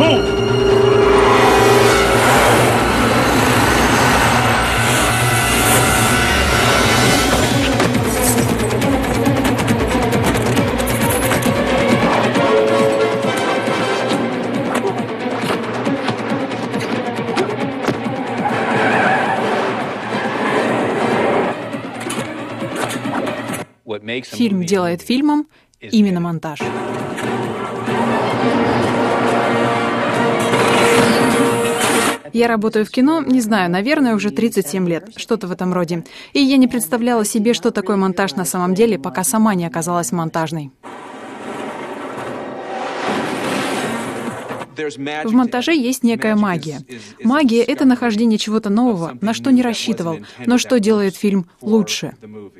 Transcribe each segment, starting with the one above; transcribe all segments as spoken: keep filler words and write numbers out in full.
Фильм делает фильмом именно монтаж. Я работаю в кино, не знаю, наверное, уже тридцать семь лет, что-то в этом роде. И я не представляла себе, что такое монтаж на самом деле, пока сама не оказалась монтажной. В монтаже есть некая магия. Магия — это нахождение чего-то нового, на что не рассчитывал, но что делает фильм лучше.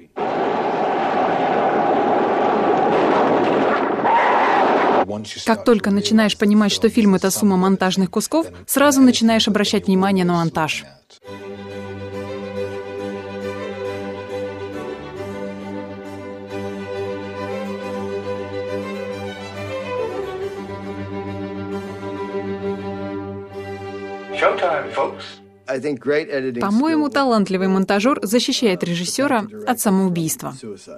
Как только начинаешь понимать, что фильм — это сумма монтажных кусков, сразу начинаешь обращать внимание на монтаж. По-моему, талантливый монтажер защищает режиссера от самоубийства.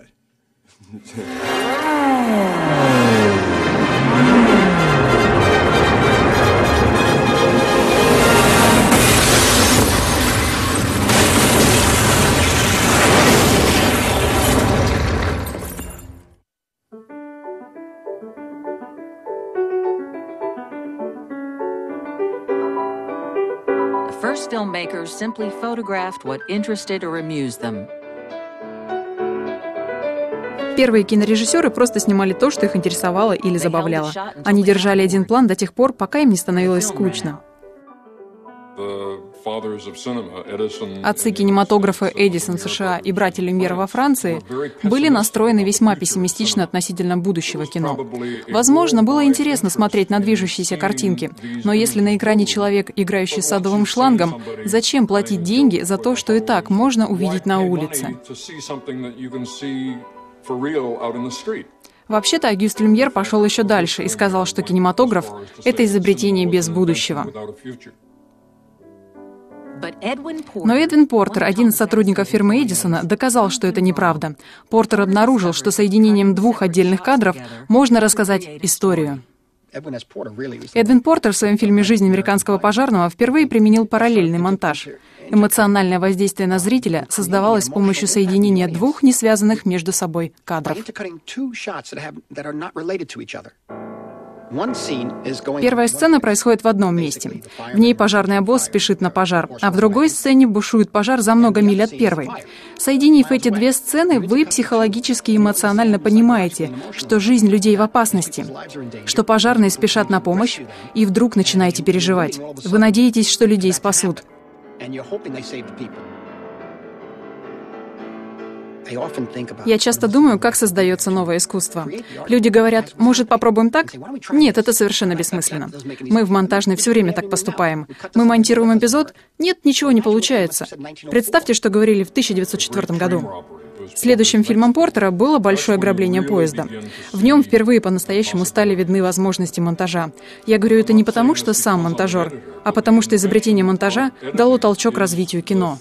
First filmmakers simply photographed what interested or amused them. Первые кинорежиссеры просто снимали то, что их интересовало или забавляло. Они держали один план до тех пор, пока им не становилось скучно. Отцы кинематографа Эдисон в США и братья Люмьер во Франции были настроены весьма пессимистично относительно будущего кино. Возможно, было интересно смотреть на движущиеся картинки, но если на экране человек, играющий с садовым шлангом, зачем платить деньги за то, что и так можно увидеть на улице? Вообще-то Огюст Люмьер пошел еще дальше и сказал, что кинематограф — это изобретение без будущего. Но Эдвин Портер, один из сотрудников фирмы Эдисона, доказал, что это неправда. Портер обнаружил, что соединением двух отдельных кадров можно рассказать историю. Эдвин Портер в своем фильме «Жизнь американского пожарного» впервые применил параллельный монтаж. Эмоциональное воздействие на зрителя создавалось с помощью соединения двух несвязанных между собой кадров. Первая сцена происходит в одном месте. В ней пожарный обоз спешит на пожар, а в другой сцене бушует пожар за много миль от первой. Соединив эти две сцены, вы психологически и эмоционально понимаете, что жизнь людей в опасности, что пожарные спешат на помощь, и вдруг начинаете переживать. Вы надеетесь, что людей спасут. Я часто думаю, как создается новое искусство. Люди говорят, может, попробуем так? Нет, это совершенно бессмысленно. Мы в монтажной все время так поступаем. Мы монтируем эпизод? Нет, ничего не получается. Представьте, что говорили в тысяча девятьсот четвёртом году. Следующим фильмом Портера было «Большое ограбление поезда». В нем впервые по-настоящему стали видны возможности монтажа. Я говорю это не потому, что сам монтажер, а потому что изобретение монтажа дало толчок развитию кино.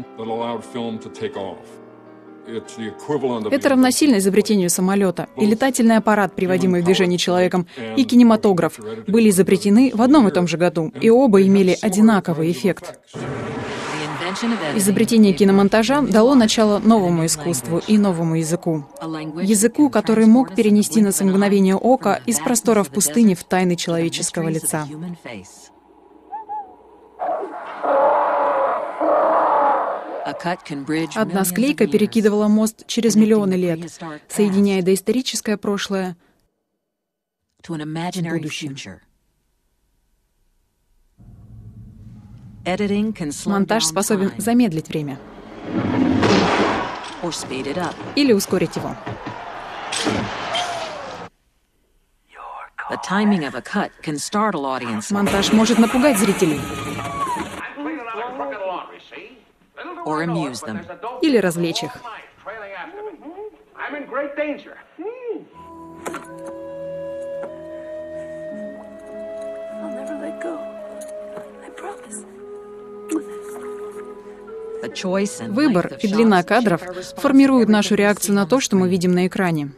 Это равносильно изобретению самолета. И летательный аппарат, приводимый в движение человеком, и кинематограф были изобретены в одном и том же году, и оба имели одинаковый эффект. Изобретение киномонтажа дало начало новому искусству и новому языку. Языку, который мог перенести нас в мгновение ока из просторов пустыни в тайны человеческого лица. Одна склейка перекидывала мост через миллионы лет, соединяя доисторическое прошлое с будущим. Монтаж способен замедлить время или ускорить его. Монтаж может напугать зрителей или развлечь их. Выбор и длина кадров формируют нашу реакцию на то, что мы видим на экране.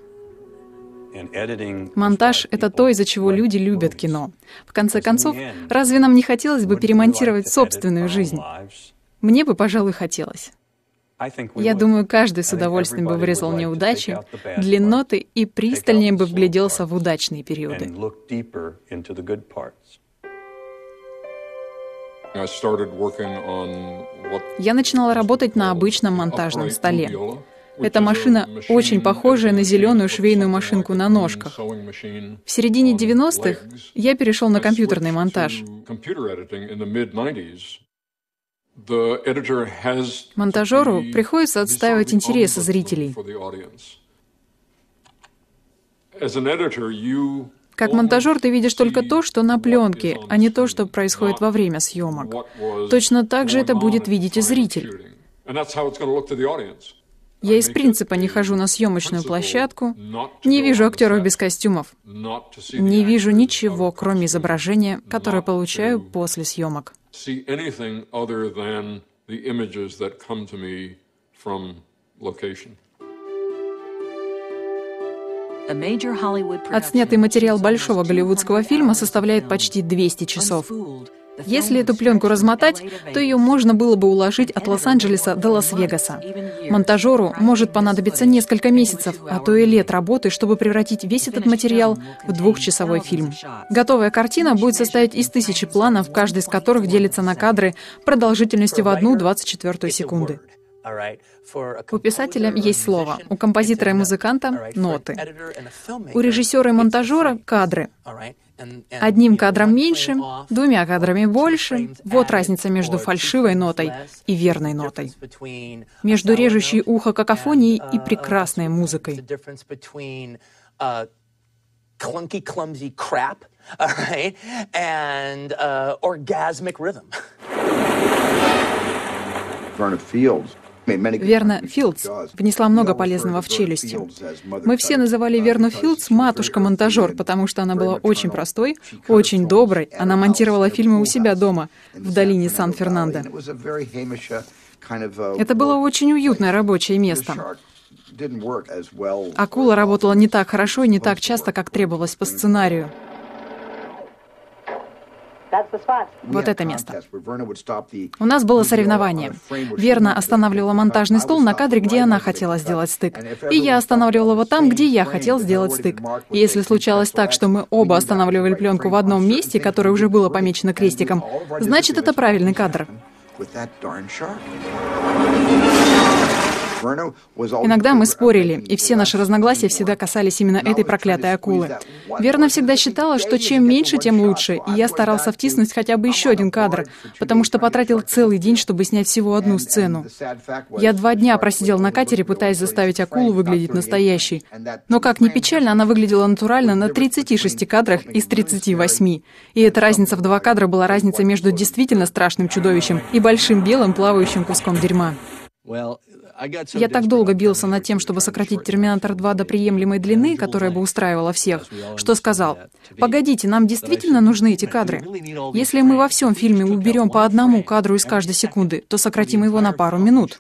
Монтаж — это то, из-за чего люди любят кино. В конце концов, разве нам не хотелось бы перемонтировать собственную жизнь? Мне бы, пожалуй, хотелось. Я думаю, каждый с удовольствием бы вырезал неудачи, длинноты и пристальнее бы вгляделся в удачные периоды. Я начинала работать на обычном монтажном столе. Эта машина очень похожая на зеленую швейную машинку на ножках. В середине девяностых я перешел на компьютерный монтаж. Монтажеру приходится отстаивать интересы зрителей. Как монтажер ты видишь только то, что на пленке, а не то, что происходит во время съемок. Точно так же это будет видеть и зритель. Я из принципа не хожу на съемочную площадку, не вижу актеров без костюмов, не вижу ничего, кроме изображения, которое получаю после съемок. Отснятый материал большого голливудского фильма составляет почти двести часов. Если эту пленку размотать, то ее можно было бы уложить от Лос-Анджелеса до Лас-Вегаса. Монтажеру может понадобиться несколько месяцев, а то и лет работы, чтобы превратить весь этот материал в двухчасовой фильм. Готовая картина будет состоять из тысячи планов, каждый из которых делится на кадры продолжительностью в одну двадцать четвертую секунды. У писателя есть слово, у композитора и музыканта — ноты. У режиссера и монтажера — кадры. Одним кадром меньше, двумя кадрами больше. Вот разница между фальшивой нотой и верной нотой. Между режущей ухо какофонией и прекрасной музыкой. Верна Филдс внесла много полезного в «Челюсти». Мы все называли Верну Филдс «матушка-монтажер», потому что она была очень простой, очень доброй. Она монтировала фильмы у себя дома, в долине Сан-Фернандо. Это было очень уютное рабочее место. Акула работала не так хорошо и не так часто, как требовалось по сценарию. Вот это место. У нас было соревнование. Верна останавливала монтажный стол на кадре, где она хотела сделать стык. И я останавливала его там, где я хотел сделать стык. И если случалось так, что мы оба останавливали пленку в одном месте, которое уже было помечено крестиком, значит, это правильный кадр. Иногда мы спорили, и все наши разногласия всегда касались именно этой проклятой акулы. Верна всегда считала, что чем меньше, тем лучше, и я старался втиснуть хотя бы еще один кадр, потому что потратил целый день, чтобы снять всего одну сцену. Я два дня просидел на катере, пытаясь заставить акулу выглядеть настоящей. Но, как ни печально, она выглядела натурально на тридцати шести кадрах из тридцати восьми. И эта разница в два кадра была разницей между действительно страшным чудовищем и большим белым плавающим куском дерьма. Я так долго бился над тем, чтобы сократить «Терминатор два» до приемлемой длины, которая бы устраивала всех, что сказал: «Погодите, нам действительно нужны эти кадры. Если мы во всем фильме уберем по одному кадру из каждой секунды, то сократим его на пару минут.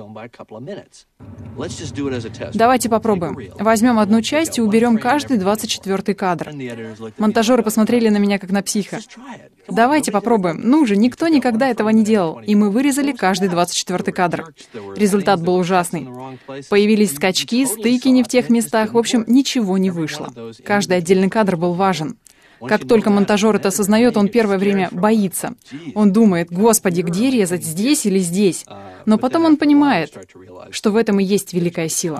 Давайте попробуем. Возьмем одну часть и уберем каждый двадцать четвёртый кадр». Монтажеры посмотрели на меня как на психа. «Давайте попробуем. Ну же, никто никогда этого не делал». И мы вырезали каждый двадцать четвёртый кадр. Результат был ужасный. Появились скачки, стыки не в тех местах. В общем, ничего не вышло. Каждый отдельный кадр был важен. Как только монтажер это осознает, он первое время боится. Он думает: «Господи, где резать, здесь или здесь?» Но потом он понимает, что в этом и есть великая сила.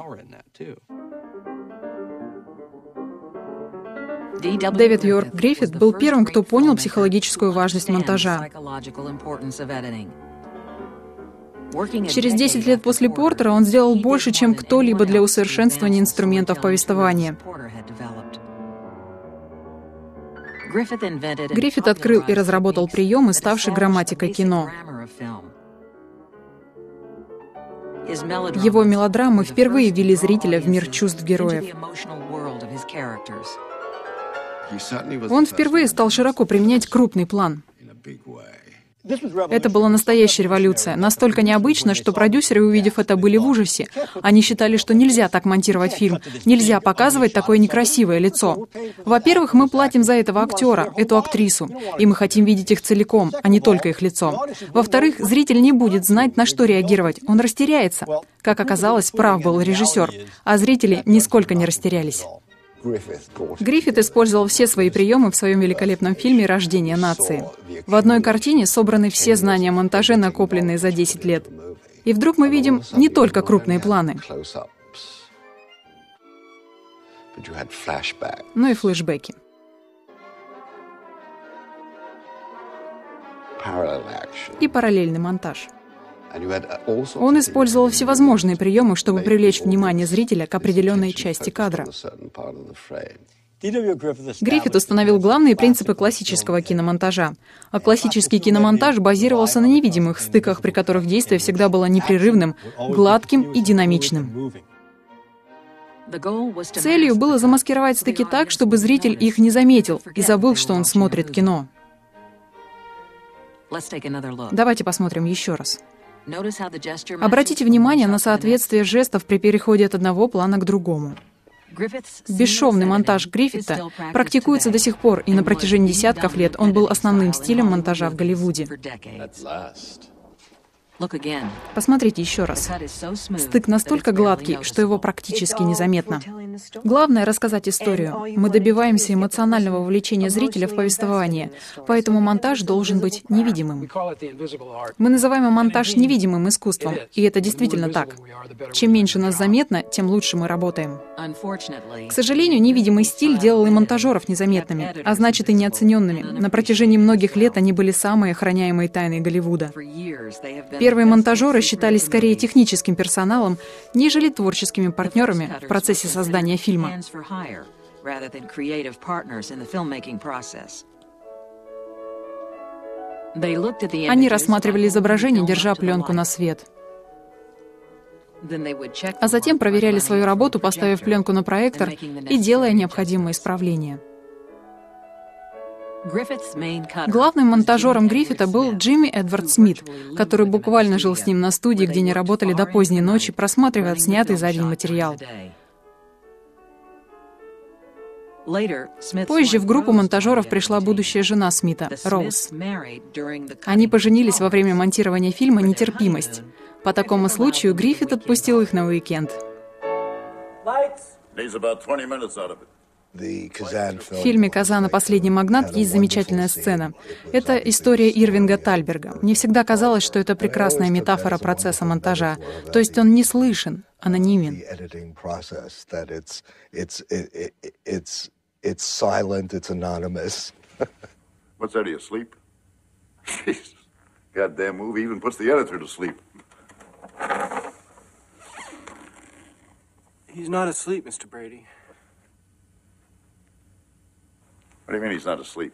Дэвид Йорк Гриффит был первым, кто понял психологическую важность монтажа. Через десять лет после Портера он сделал больше, чем кто-либо для усовершенствования инструментов повествования. Гриффит открыл и разработал приемы, ставшие грамматикой кино. Его мелодрамы впервые ввели зрителя в мир чувств героев. Он впервые стал широко применять крупный план. Это была настоящая революция, настолько необычно, что продюсеры, увидев это, были в ужасе. Они считали, что нельзя так монтировать фильм, нельзя показывать такое некрасивое лицо. Во-первых, мы платим за этого актера, эту актрису, и мы хотим видеть их целиком, а не только их лицо. Во-вторых, зритель не будет знать, на что реагировать, он растеряется. Как оказалось, прав был режиссер, а зрители нисколько не растерялись. Гриффит использовал все свои приемы в своем великолепном фильме «Рождение нации». В одной картине собраны все знания о монтаже, накопленные за десять лет. И вдруг мы видим не только крупные планы, но и флешбеки. И параллельный монтаж. Он использовал всевозможные приемы, чтобы привлечь внимание зрителя к определенной части кадра. Гриффит установил главные принципы классического киномонтажа. А классический киномонтаж базировался на невидимых стыках, при которых действие всегда было непрерывным, гладким и динамичным. Целью было замаскировать стыки так, чтобы зритель их не заметил и забыл, что он смотрит кино. Давайте посмотрим еще раз. Обратите внимание на соответствие жестов при переходе от одного плана к другому. Бесшовный монтаж Гриффита практикуется до сих пор, и на протяжении десятков лет он был основным стилем монтажа в Голливуде. Посмотрите еще раз. Стык настолько гладкий, что его практически незаметно. Главное — рассказать историю. Мы добиваемся эмоционального вовлечения зрителя в повествование, поэтому монтаж должен быть невидимым. Мы называем монтаж невидимым искусством, и это действительно так. Чем меньше нас заметно, тем лучше мы работаем. К сожалению, невидимый стиль делал и монтажеров незаметными, а значит и неоцененными. На протяжении многих лет они были самой охраняемой тайной Голливуда. Первые монтажеры считались скорее техническим персоналом, нежели творческими партнерами в процессе создания фильма. Они рассматривали изображение, держа пленку на свет. А затем проверяли свою работу, поставив пленку на проектор и делая необходимые исправления. Главным монтажером Гриффита был Джимми Эдвард Смит, который буквально жил с ним на студии, где они работали до поздней ночи, просматривая отснятый за день материал. Позже в группу монтажеров пришла будущая жена Смита, Роуз. Они поженились во время монтирования фильма «Нетерпимость». По такому случаю Гриффит отпустил их на уикенд. В фильме «Казан и последний магнат» есть замечательная сцена. Это история Ирвинга Тальберга. Мне всегда казалось, что это прекрасная метафора процесса монтажа. То есть он не слышен, анонимен. He's not asleep, мистер Brady. What do you mean he's not asleep?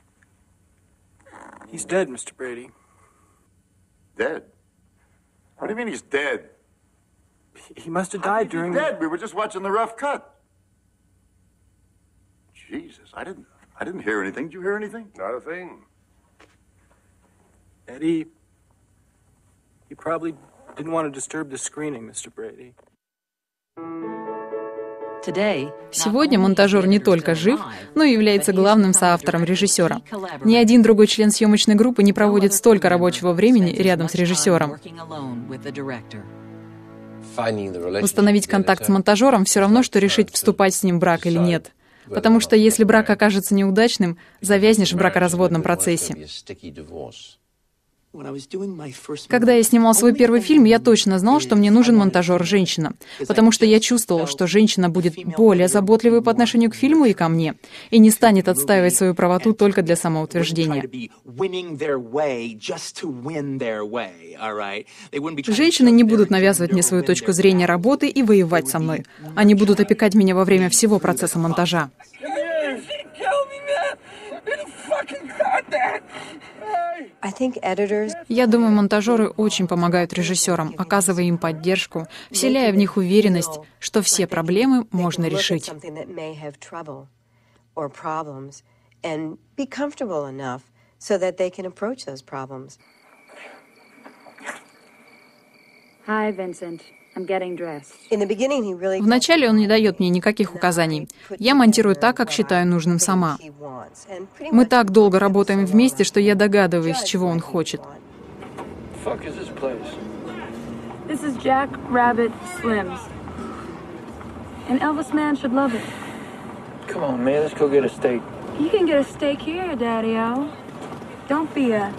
He's dead, мистер Brady. Dead? What do you mean he's dead? He must have died during... He's dead. We were just watching the rough cut. Jesus, I didn't, I didn't hear anything. Did you hear anything? Not a thing. Eddie, he probably didn't want to disturb the screening, мистер Brady. Сегодня монтажер не только жив, но и является главным соавтором режиссера. Ни один другой член съемочной группы не проводит столько рабочего времени рядом с режиссером. Установить контакт с монтажером все равно, что решить, вступать с ним в брак или нет. Потому что если брак окажется неудачным, завязнешь в бракоразводном процессе. Когда я снимал свой первый фильм, я точно знал, что мне нужен монтажер-женщина, потому что я чувствовал, что женщина будет более заботливой по отношению к фильму и ко мне, и не станет отстаивать свою правоту только для самоутверждения. Женщины не будут навязывать мне свою точку зрения работы и воевать со мной. Они будут опекать меня во время всего процесса монтажа. Я думаю, монтажеры очень помогают режиссерам, оказывая им поддержку, вселяя в них уверенность, что все проблемы можно решить. so that they can approach those problems. Hi, Vincent. I'm getting dressed. In the beginning, he really Вначале он не дает мне никаких указаний. Я монтирую так, как считаю нужным сама. Мы так долго работаем вместе, что я догадываюсь, чего он хочет. Fuck is this place? This is Jack Rabbit Slim's. An Elvis man should love it. Come on, man, let's go get a steak. You can get a steak here, Daddy-O. Don't be a...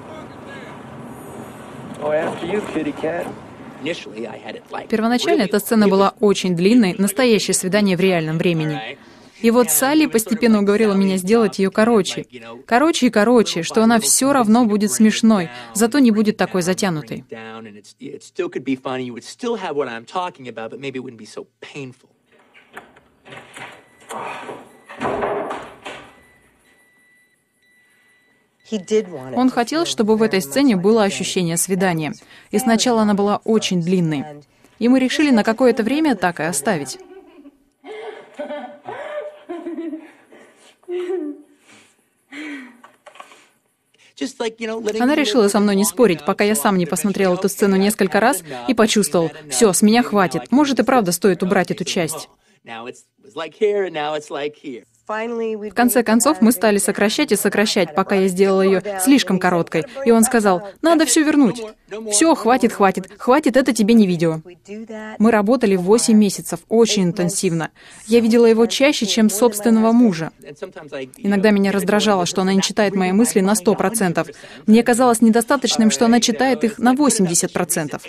Oh, after you, kitty cat. Первоначально эта сцена была очень длинной, настоящее свидание в реальном времени. И вот Салли постепенно уговорила меня сделать ее короче. Короче и короче, что она все равно будет смешной, зато не будет такой затянутой. Он хотел, чтобы в этой сцене было ощущение свидания. И сначала она была очень длинной. И мы решили на какое-то время так и оставить. Она решила со мной не спорить, пока я сам не посмотрел эту сцену несколько раз и почувствовал, все, с меня хватит, может и правда стоит убрать эту часть. В конце концов, мы стали сокращать и сокращать, пока я сделала ее слишком короткой. И он сказал, надо все вернуть. Все, хватит, хватит, хватит, это тебе не видео. Мы работали восемь месяцев, очень интенсивно. Я видела его чаще, чем собственного мужа. Иногда меня раздражало, что она не читает мои мысли на сто процентов. Мне казалось недостаточным, что она читает их на восемьдесят процентов.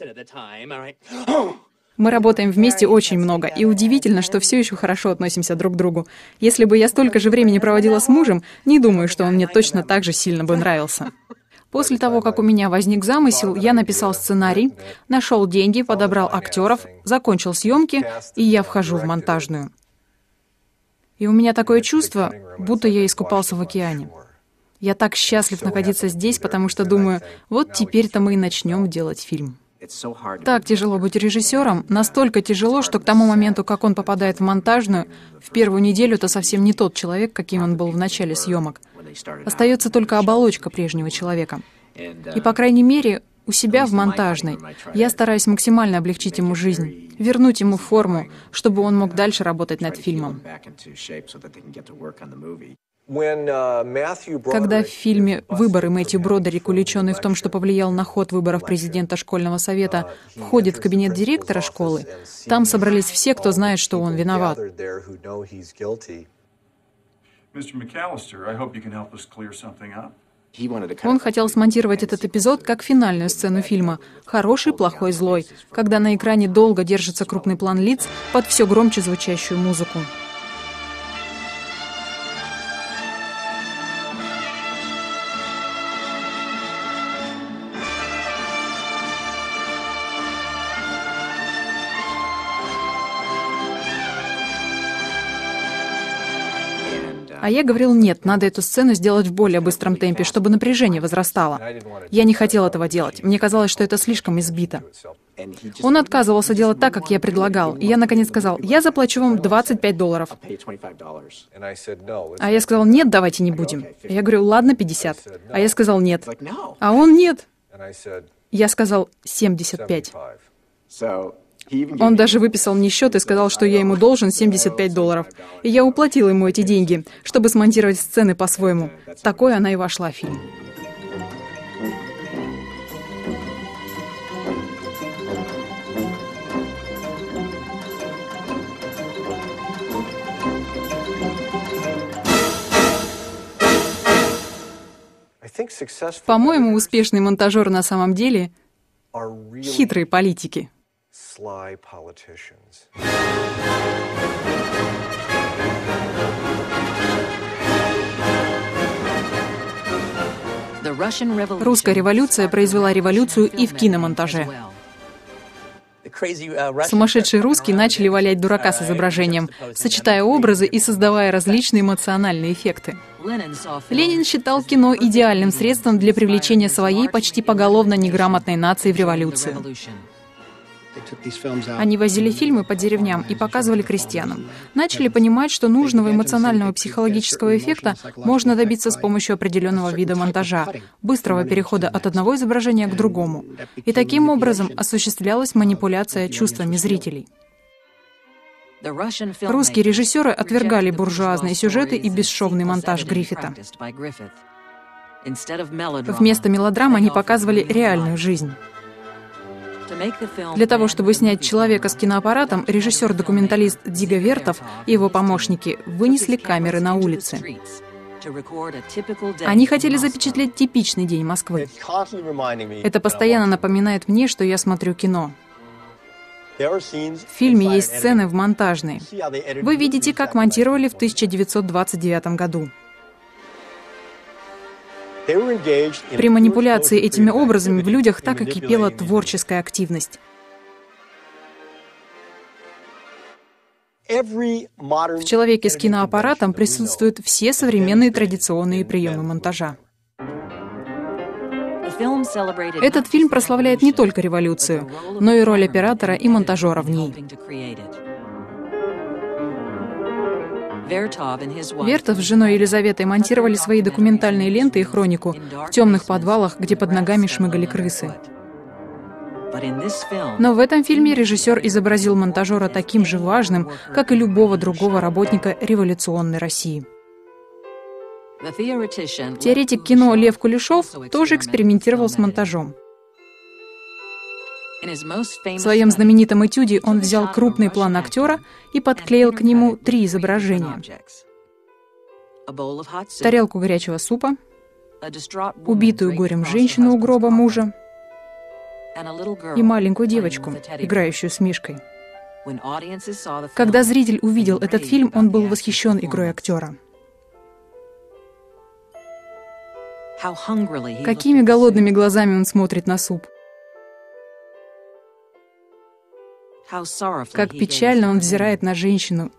Мы работаем вместе очень много, и удивительно, что все еще хорошо относимся друг к другу. Если бы я столько же времени проводила с мужем, не думаю, что он мне точно так же сильно бы нравился. После того, как у меня возник замысел, я написал сценарий, нашел деньги, подобрал актеров, закончил съемки, и я вхожу в монтажную. И у меня такое чувство, будто я искупался в океане. Я так счастлив находиться здесь, потому что думаю, вот теперь-то мы и начнем делать фильм. Так тяжело быть режиссером, настолько тяжело, что к тому моменту, как он попадает в монтажную, в первую неделю это совсем не тот человек, каким он был в начале съемок. Остается только оболочка прежнего человека. И, по крайней мере, у себя в монтажной я стараюсь максимально облегчить ему жизнь, вернуть ему форму, чтобы он мог дальше работать над фильмом. Когда в фильме «Выборы» Мэтью Бродерик, увлеченный в том, что повлиял на ход выборов президента школьного совета, входит в кабинет директора школы, там собрались все, кто знает, что он виноват. Он хотел смонтировать этот эпизод как финальную сцену фильма «Хороший, плохой, злой», когда на экране долго держится крупный план лиц под все громче звучащую музыку. А я говорил, нет, надо эту сцену сделать в более быстром темпе, чтобы напряжение возрастало. Я не хотел этого делать. Мне казалось, что это слишком избито. Он отказывался делать так, как я предлагал. И я, наконец, сказал, я заплачу вам двадцать пять долларов. А я сказал, нет, давайте не будем. Я говорю, ладно, пятьдесят. А я сказал, нет. А он, нет. Я сказал, семьдесят пять. Он даже выписал мне счет и сказал, что я ему должен семьдесят пять долларов. И я уплатил ему эти деньги, чтобы смонтировать сцены по-своему. Такой она и вошла в фильм. По-моему, успешный монтажер на самом деле — хитрые политики. Русская революция произвела революцию и в киномонтаже. Сумасшедшие русские начали валять дурака с изображением, сочетая образы и создавая различные эмоциональные эффекты. Ленин считал кино идеальным средством для привлечения своей почти поголовно неграмотной нации в революцию. Они возили фильмы по деревням и показывали крестьянам. Начали понимать, что нужного эмоционального психологического эффекта можно добиться с помощью определенного вида монтажа, быстрого перехода от одного изображения к другому. И таким образом осуществлялась манипуляция чувствами зрителей. Русские режиссеры отвергали буржуазные сюжеты и бесшовный монтаж Гриффита. Вместо мелодрам они показывали реальную жизнь. Для того, чтобы снять человека с киноаппаратом, режиссер-документалист Диго Вертов и его помощники вынесли камеры на улицы. Они хотели запечатлеть типичный день Москвы. Это постоянно напоминает мне, что я смотрю кино. В фильме есть сцены в монтажной. Вы видите, как монтировали в тысяча девятьсот двадцать девятом году. При манипуляции этими образами в людях так и кипела творческая активность. В человеке с киноаппаратом присутствуют все современные традиционные приемы монтажа. Этот фильм прославляет не только революцию, но и роль оператора и монтажера в ней. Вертов с женой Елизаветой монтировали свои документальные ленты и хронику в темных подвалах, где под ногами шмыгали крысы. Но в этом фильме режиссер изобразил монтажера таким же важным, как и любого другого работника революционной России. Теоретик кино Лев Кулешов тоже экспериментировал с монтажом. В своем знаменитом этюде он взял крупный план актера и подклеил к нему три изображения. Тарелку горячего супа, убитую горем женщину у гроба мужа и маленькую девочку, играющую с мишкой. Когда зритель увидел этот фильм, он был восхищен игрой актера. Какими голодными глазами он смотрит на суп. Как печально он взирает на женщину.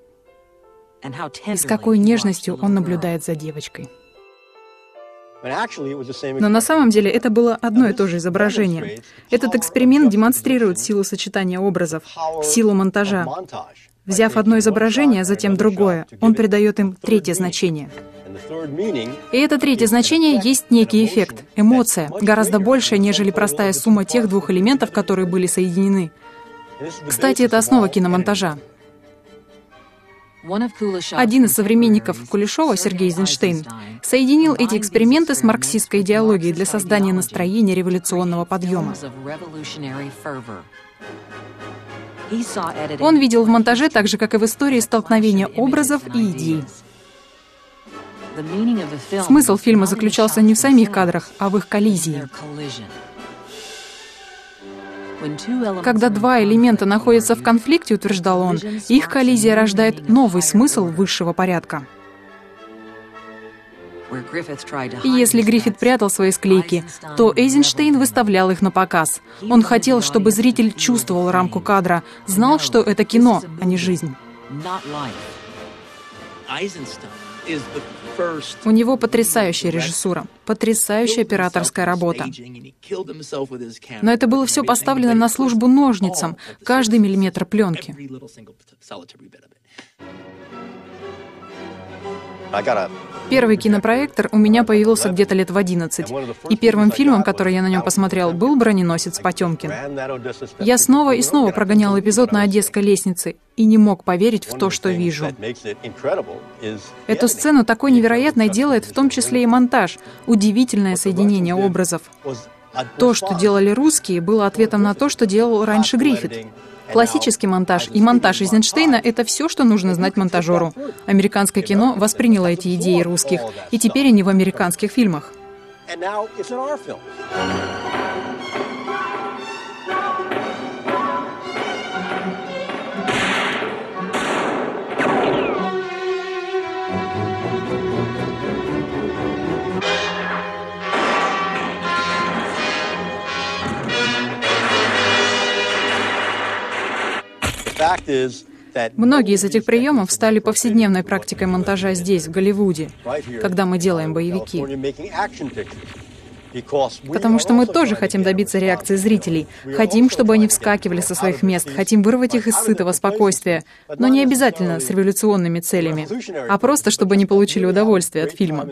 И с какой нежностью он наблюдает за девочкой. Но на самом деле это было одно и то же изображение. Этот эксперимент демонстрирует силу сочетания образов, силу монтажа. Взяв одно изображение, а затем другое, он придает им третье значение. И это третье значение есть некий эффект, эмоция, гораздо большая, нежели простая сумма тех двух элементов, которые были соединены. Кстати, это основа киномонтажа. Один из современников Кулешова, Сергей Эйзенштейн, соединил эти эксперименты с марксистской идеологией для создания настроения революционного подъема. Он видел в монтаже, так же, как и в истории, столкновение образов и идей. Смысл фильма заключался не в самих кадрах, а в их коллизии. Когда два элемента находятся в конфликте, утверждал он, их коллизия рождает новый смысл высшего порядка. И если Гриффит прятал свои склейки, то Эйзенштейн выставлял их на показ. Он хотел, чтобы зритель чувствовал рамку кадра, знал, что это кино, а не жизнь. У него потрясающая режиссура, потрясающая операторская работа. Но это было все поставлено на службу ножницам, каждый миллиметр пленки. Первый кинопроектор у меня появился где-то лет в одиннадцать, и первым фильмом, который я на нем посмотрел, был «Броненосец Потемкин». Я снова и снова прогонял эпизод на Одесской лестнице и не мог поверить в то, что вижу. Эту сцену такой невероятной делает в том числе и монтаж, удивительное соединение образов. То, что делали русские, было ответом на то, что делал раньше Гриффит. Классический монтаж и монтаж Эйзенштейна — это все, что нужно знать монтажеру. Американское кино восприняло эти идеи русских, и теперь они в американских фильмах. Многие из этих приемов стали повседневной практикой монтажа здесь, в Голливуде, когда мы делаем боевики. Потому что мы тоже хотим добиться реакции зрителей. Хотим, чтобы они вскакивали со своих мест. Хотим вырвать их из сытого спокойствия. Но не обязательно с революционными целями, а просто, чтобы они получили удовольствие от фильма.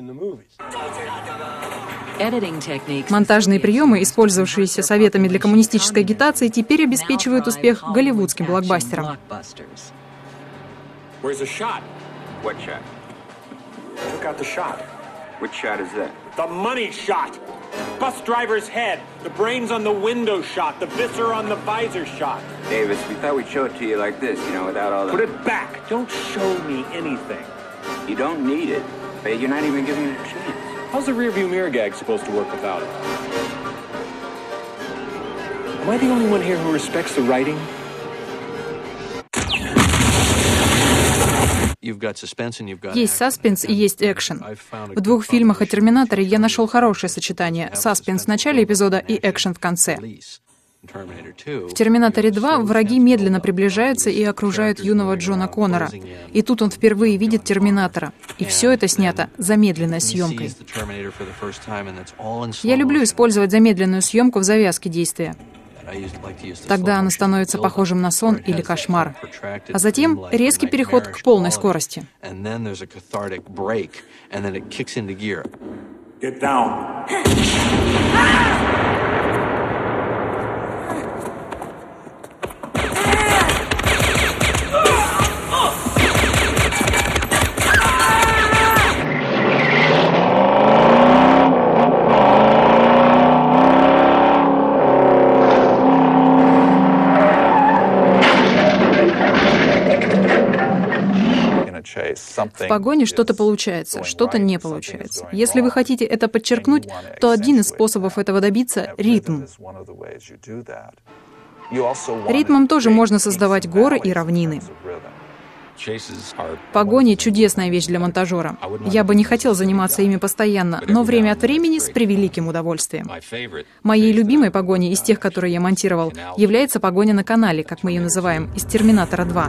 Монтажные приемы, использовавшиеся советами для коммунистической агитации, теперь обеспечивают успех голливудским блокбастерам. Where's the shot? What shot? Took out the shot. Which shot is that? The money shot. Bus driver's head. The brains on the window shot. The viscera on the visor shot. Davis, we thought we'd show it to you like this, you know, without all the... Put it back. Don't show me anything. You don't need it. But you're not even giving it a chance. How's the rearview mirror gag supposed to work without it? Am I the only one here who respects the writing? Есть саспенс и есть экшен. В двух фильмах о Терминаторе я нашел хорошее сочетание — саспенс в начале эпизода и экшен в конце. В «Терминаторе два» враги медленно приближаются и окружают юного Джона Коннора. И тут он впервые видит Терминатора. И все это снято замедленной съемкой. Я люблю использовать замедленную съемку в завязке действия. Тогда она становится похожим на сон или кошмар. А затем резкий переход к полной скорости. Get down. В погоне что-то получается, что-то не получается. Если вы хотите это подчеркнуть, то один из способов этого добиться — ритм. Ритмом тоже можно создавать горы и равнины. Погони — чудесная вещь для монтажера. Я бы не хотел заниматься ими постоянно, но время от времени с превеликим удовольствием. Моей любимой погоней из тех, которые я монтировал, является погоня на канале, как мы ее называем, из «Терминатора два».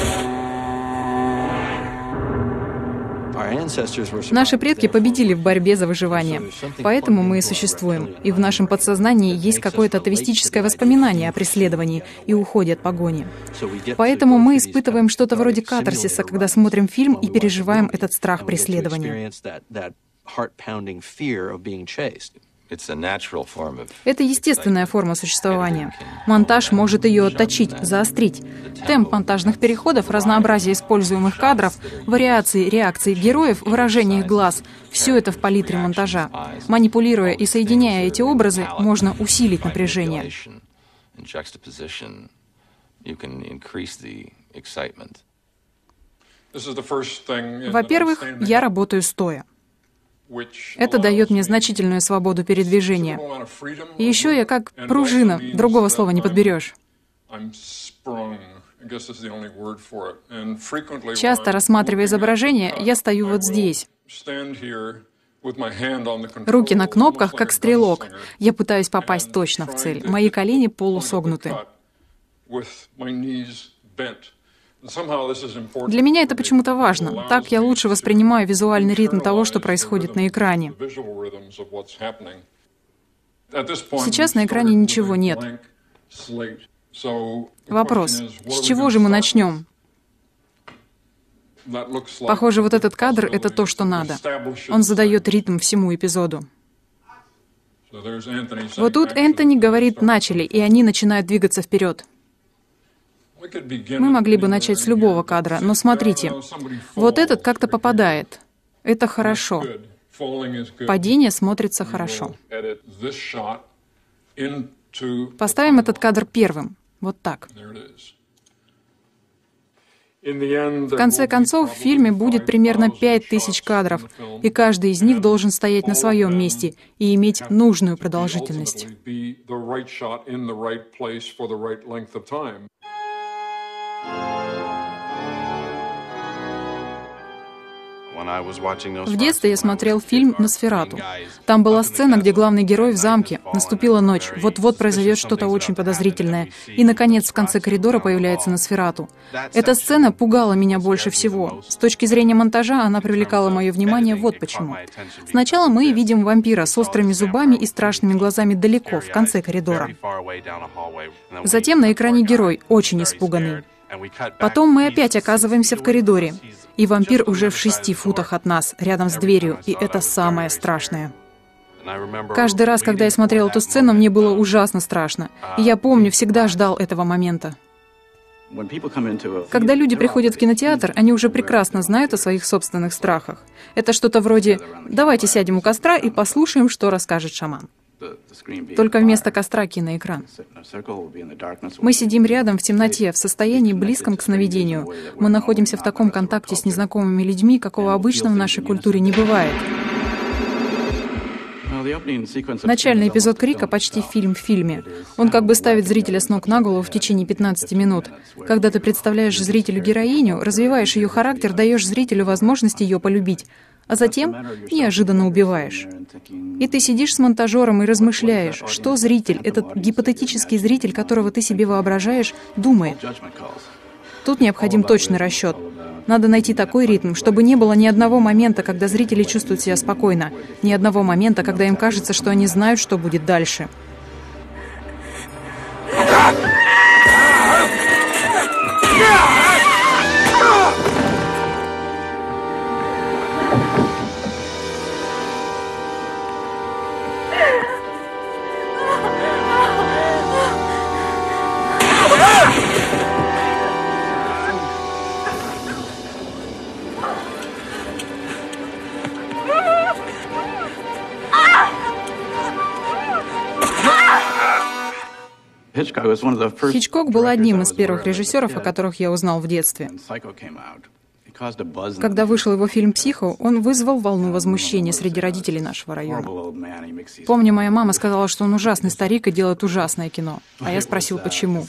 Наши предки победили в борьбе за выживание, поэтому мы и существуем. И в нашем подсознании есть какое-то атовистическое воспоминание о преследовании и уходе от погони. Поэтому мы испытываем что-то вроде катарсиса, когда смотрим фильм и переживаем этот страх преследования. Это естественная форма существования. Монтаж может ее отточить, заострить. Темп монтажных переходов, разнообразие используемых кадров, вариации реакций героев, выражение их глаз — все это в палитре монтажа. Манипулируя и соединяя эти образы, можно усилить напряжение. Во-первых, я работаю стоя. Это дает мне значительную свободу передвижения. И еще я как пружина, другого слова не подберешь. Часто, рассматривая изображение, я стою вот здесь. Руки на кнопках, как стрелок. Я пытаюсь попасть точно в цель. Мои колени полусогнуты. Для меня это почему-то важно. Так я лучше воспринимаю визуальный ритм того, что происходит на экране. Сейчас на экране ничего нет. Вопрос: с чего же мы начнем? Похоже, вот этот кадр — это то, что надо. Он задает ритм всему эпизоду. Вот тут Энтони говорит «начали», и они начинают двигаться вперед. Мы могли бы начать с любого кадра, но смотрите, вот этот как-то попадает. Это хорошо. Падение смотрится хорошо. Поставим этот кадр первым. Вот так. В конце концов, в фильме будет примерно пять тысяч кадров, и каждый из них должен стоять на своем месте и иметь нужную продолжительность. В детстве я смотрел фильм «Носферату». Там была сцена, где главный герой в замке. Наступила ночь, вот-вот произойдет что-то очень подозрительное. И, наконец, в конце коридора появляется Носферату. Эта сцена пугала меня больше всего. С точки зрения монтажа она привлекала мое внимание вот почему. Сначала мы видим вампира с острыми зубами и страшными глазами далеко, в конце коридора. Затем на экране герой, очень испуганный. Потом мы опять оказываемся в коридоре, и вампир уже в шести футах от нас, рядом с дверью, и это самое страшное. Каждый раз, когда я смотрел эту сцену, мне было ужасно страшно, и я помню, всегда ждал этого момента. Когда люди приходят в кинотеатр, они уже прекрасно знают о своих собственных страхах. Это что-то вроде «давайте сядем у костра и послушаем, что расскажет шаман». Только вместо костра киноэкран. Мы сидим рядом в темноте, в состоянии близком к сновидению. Мы находимся в таком контакте с незнакомыми людьми, какого обычно в нашей культуре не бывает. Начальный эпизод «Крика» почти фильм в фильме. Он как бы ставит зрителя с ног на голову в течение пятнадцати минут. Когда ты представляешь зрителю героиню, развиваешь ее характер, даешь зрителю возможность ее полюбить, а затем неожиданно убиваешь. И ты сидишь с монтажером и размышляешь, что зритель, этот гипотетический зритель, которого ты себе воображаешь, думает. Тут необходим точный расчет. Надо найти такой ритм, чтобы не было ни одного момента, когда зрители чувствуют себя спокойно, ни одного момента, когда им кажется, что они знают, что будет дальше. Хичкок был одним из первых режиссеров, о которых я узнал в детстве. Когда вышел его фильм «Психо», он вызвал волну возмущения среди родителей нашего района. Помню, моя мама сказала, что он ужасный старик и делает ужасное кино. А я спросил, почему.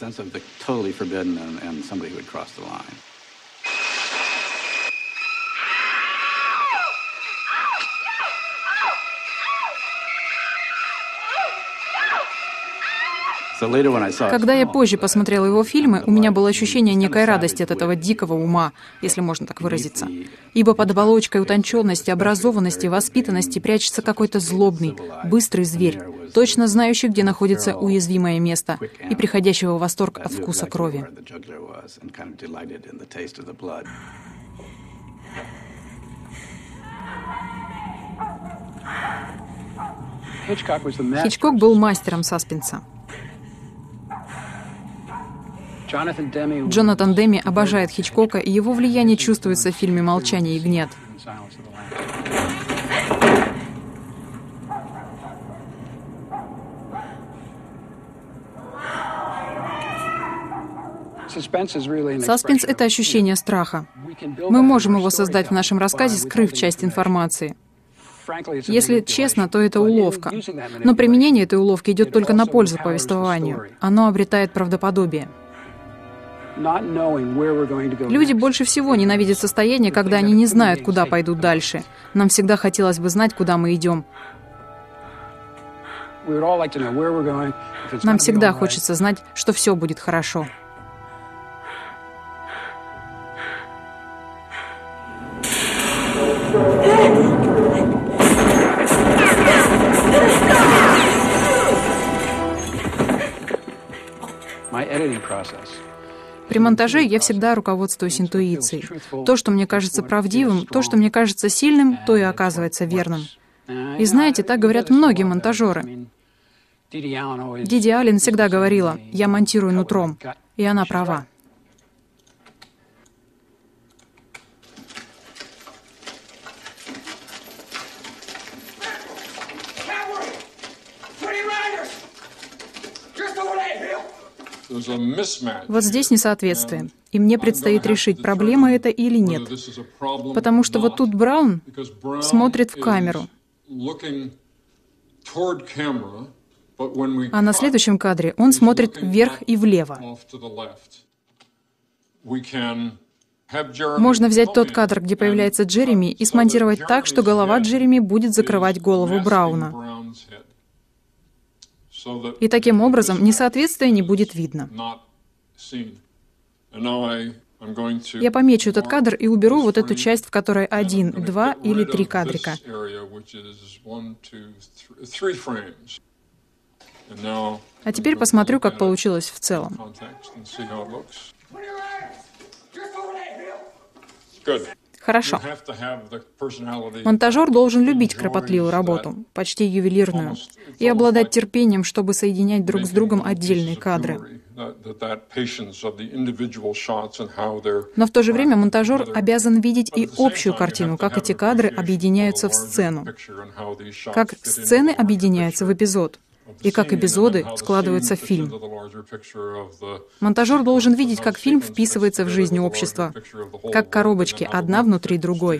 Когда я позже посмотрела его фильмы, у меня было ощущение некой радости от этого дикого ума, если можно так выразиться. Ибо под оболочкой утонченности, образованности, воспитанности прячется какой-то злобный, быстрый зверь, точно знающий, где находится уязвимое место, и приходящего в восторг от вкуса крови. Хичкок был мастером саспенса. Джонатан Демми обожает Хичкока, и его влияние чувствуется в фильме «Молчание ягнят». Саспенс — это ощущение страха. Мы можем его создать в нашем рассказе, скрыв часть информации. Если честно, то это уловка. Но применение этой уловки идет только на пользу повествованию. Оно обретает правдоподобие. Люди больше всего ненавидят состояние, когда они не знают, куда пойдут дальше. Нам всегда хотелось бы знать, куда мы идем. Нам всегда хочется знать, что все будет хорошо. При монтаже я всегда руководствуюсь интуицией. То, что мне кажется правдивым, то, что мне кажется сильным, то и оказывается верным. И знаете, так говорят многие монтажеры. Диди Аллен всегда говорила: «Я монтирую нутром». И она права. Вот здесь несоответствие. И мне предстоит решить, проблема это или нет. Потому что вот тут Браун смотрит в камеру. А на следующем кадре он смотрит вверх и влево. Можно взять тот кадр, где появляется Джереми, и смонтировать так, что голова Джереми будет закрывать голову Брауна. И таким образом несоответствия не будет видно. Я помечу этот кадр и уберу вот эту часть, в которой один, два или три кадрика. А теперь посмотрю, как получилось в целом. Хорошо. Монтажер должен любить кропотливую работу, почти ювелирную, и обладать терпением, чтобы соединять друг с другом отдельные кадры. Но в то же время монтажер обязан видеть и общую картину, как эти кадры объединяются в сцену, как сцены объединяются в эпизод, и как эпизоды складываются в фильм. Монтажер должен видеть, как фильм вписывается в жизнь общества, как коробочки, одна внутри другой.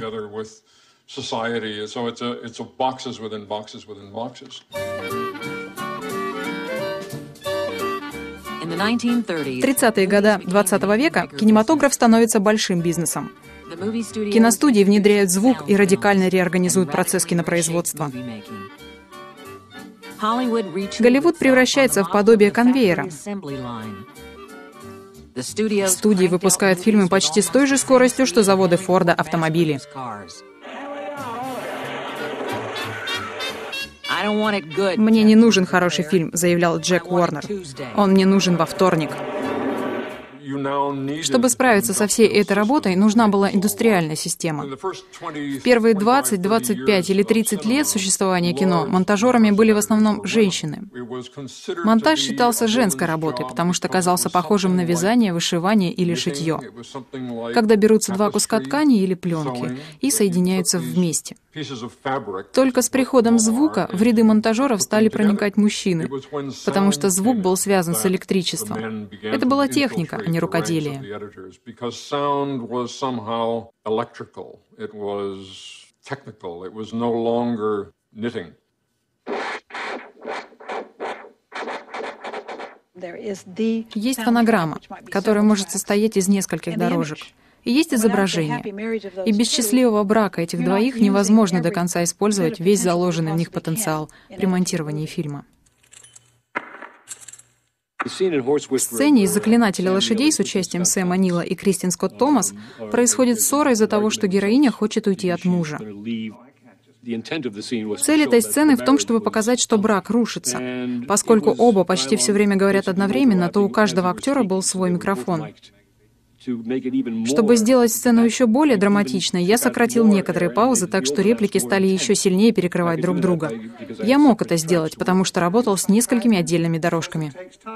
В тридцатые годы двадцатого века кинематограф становится большим бизнесом. Киностудии внедряют звук и радикально реорганизуют процесс кинопроизводства. Голливуд превращается в подобие конвейера. Студии выпускают фильмы почти с той же скоростью, что заводы Форда автомобили. «Мне не нужен хороший фильм», — заявлял Джек Уорнер. «Он мне нужен во вторник». Чтобы справиться со всей этой работой, нужна была индустриальная система. В первые двадцать, двадцать пять или тридцать лет существования кино монтажерами были в основном женщины. Монтаж считался женской работой, потому что казался похожим на вязание, вышивание или шитье. Когда берутся два куска ткани или пленки и соединяются вместе. Только с приходом звука в ряды монтажеров стали проникать мужчины, потому что звук был связан с электричеством. Это была техника, а не рукоделие. Есть фонограмма, которая может состоять из нескольких дорожек. И есть изображение. И без счастливого брака этих двоих невозможно до конца использовать весь заложенный в них потенциал при монтировании фильма. В сцене из «Заклинателя лошадей» с участием Сэма Нила и Кристин Скотт Томас происходит ссора из-за того, что героиня хочет уйти от мужа. Цель этой сцены в том, чтобы показать, что брак рушится. Поскольку оба почти все время говорят одновременно, то у каждого актера был свой микрофон. Чтобы сделать сцену еще более драматичной, я сократил некоторые паузы, так что реплики стали еще сильнее перекрывать друг друга. Я мог это сделать, потому что работал с несколькими отдельными дорожками.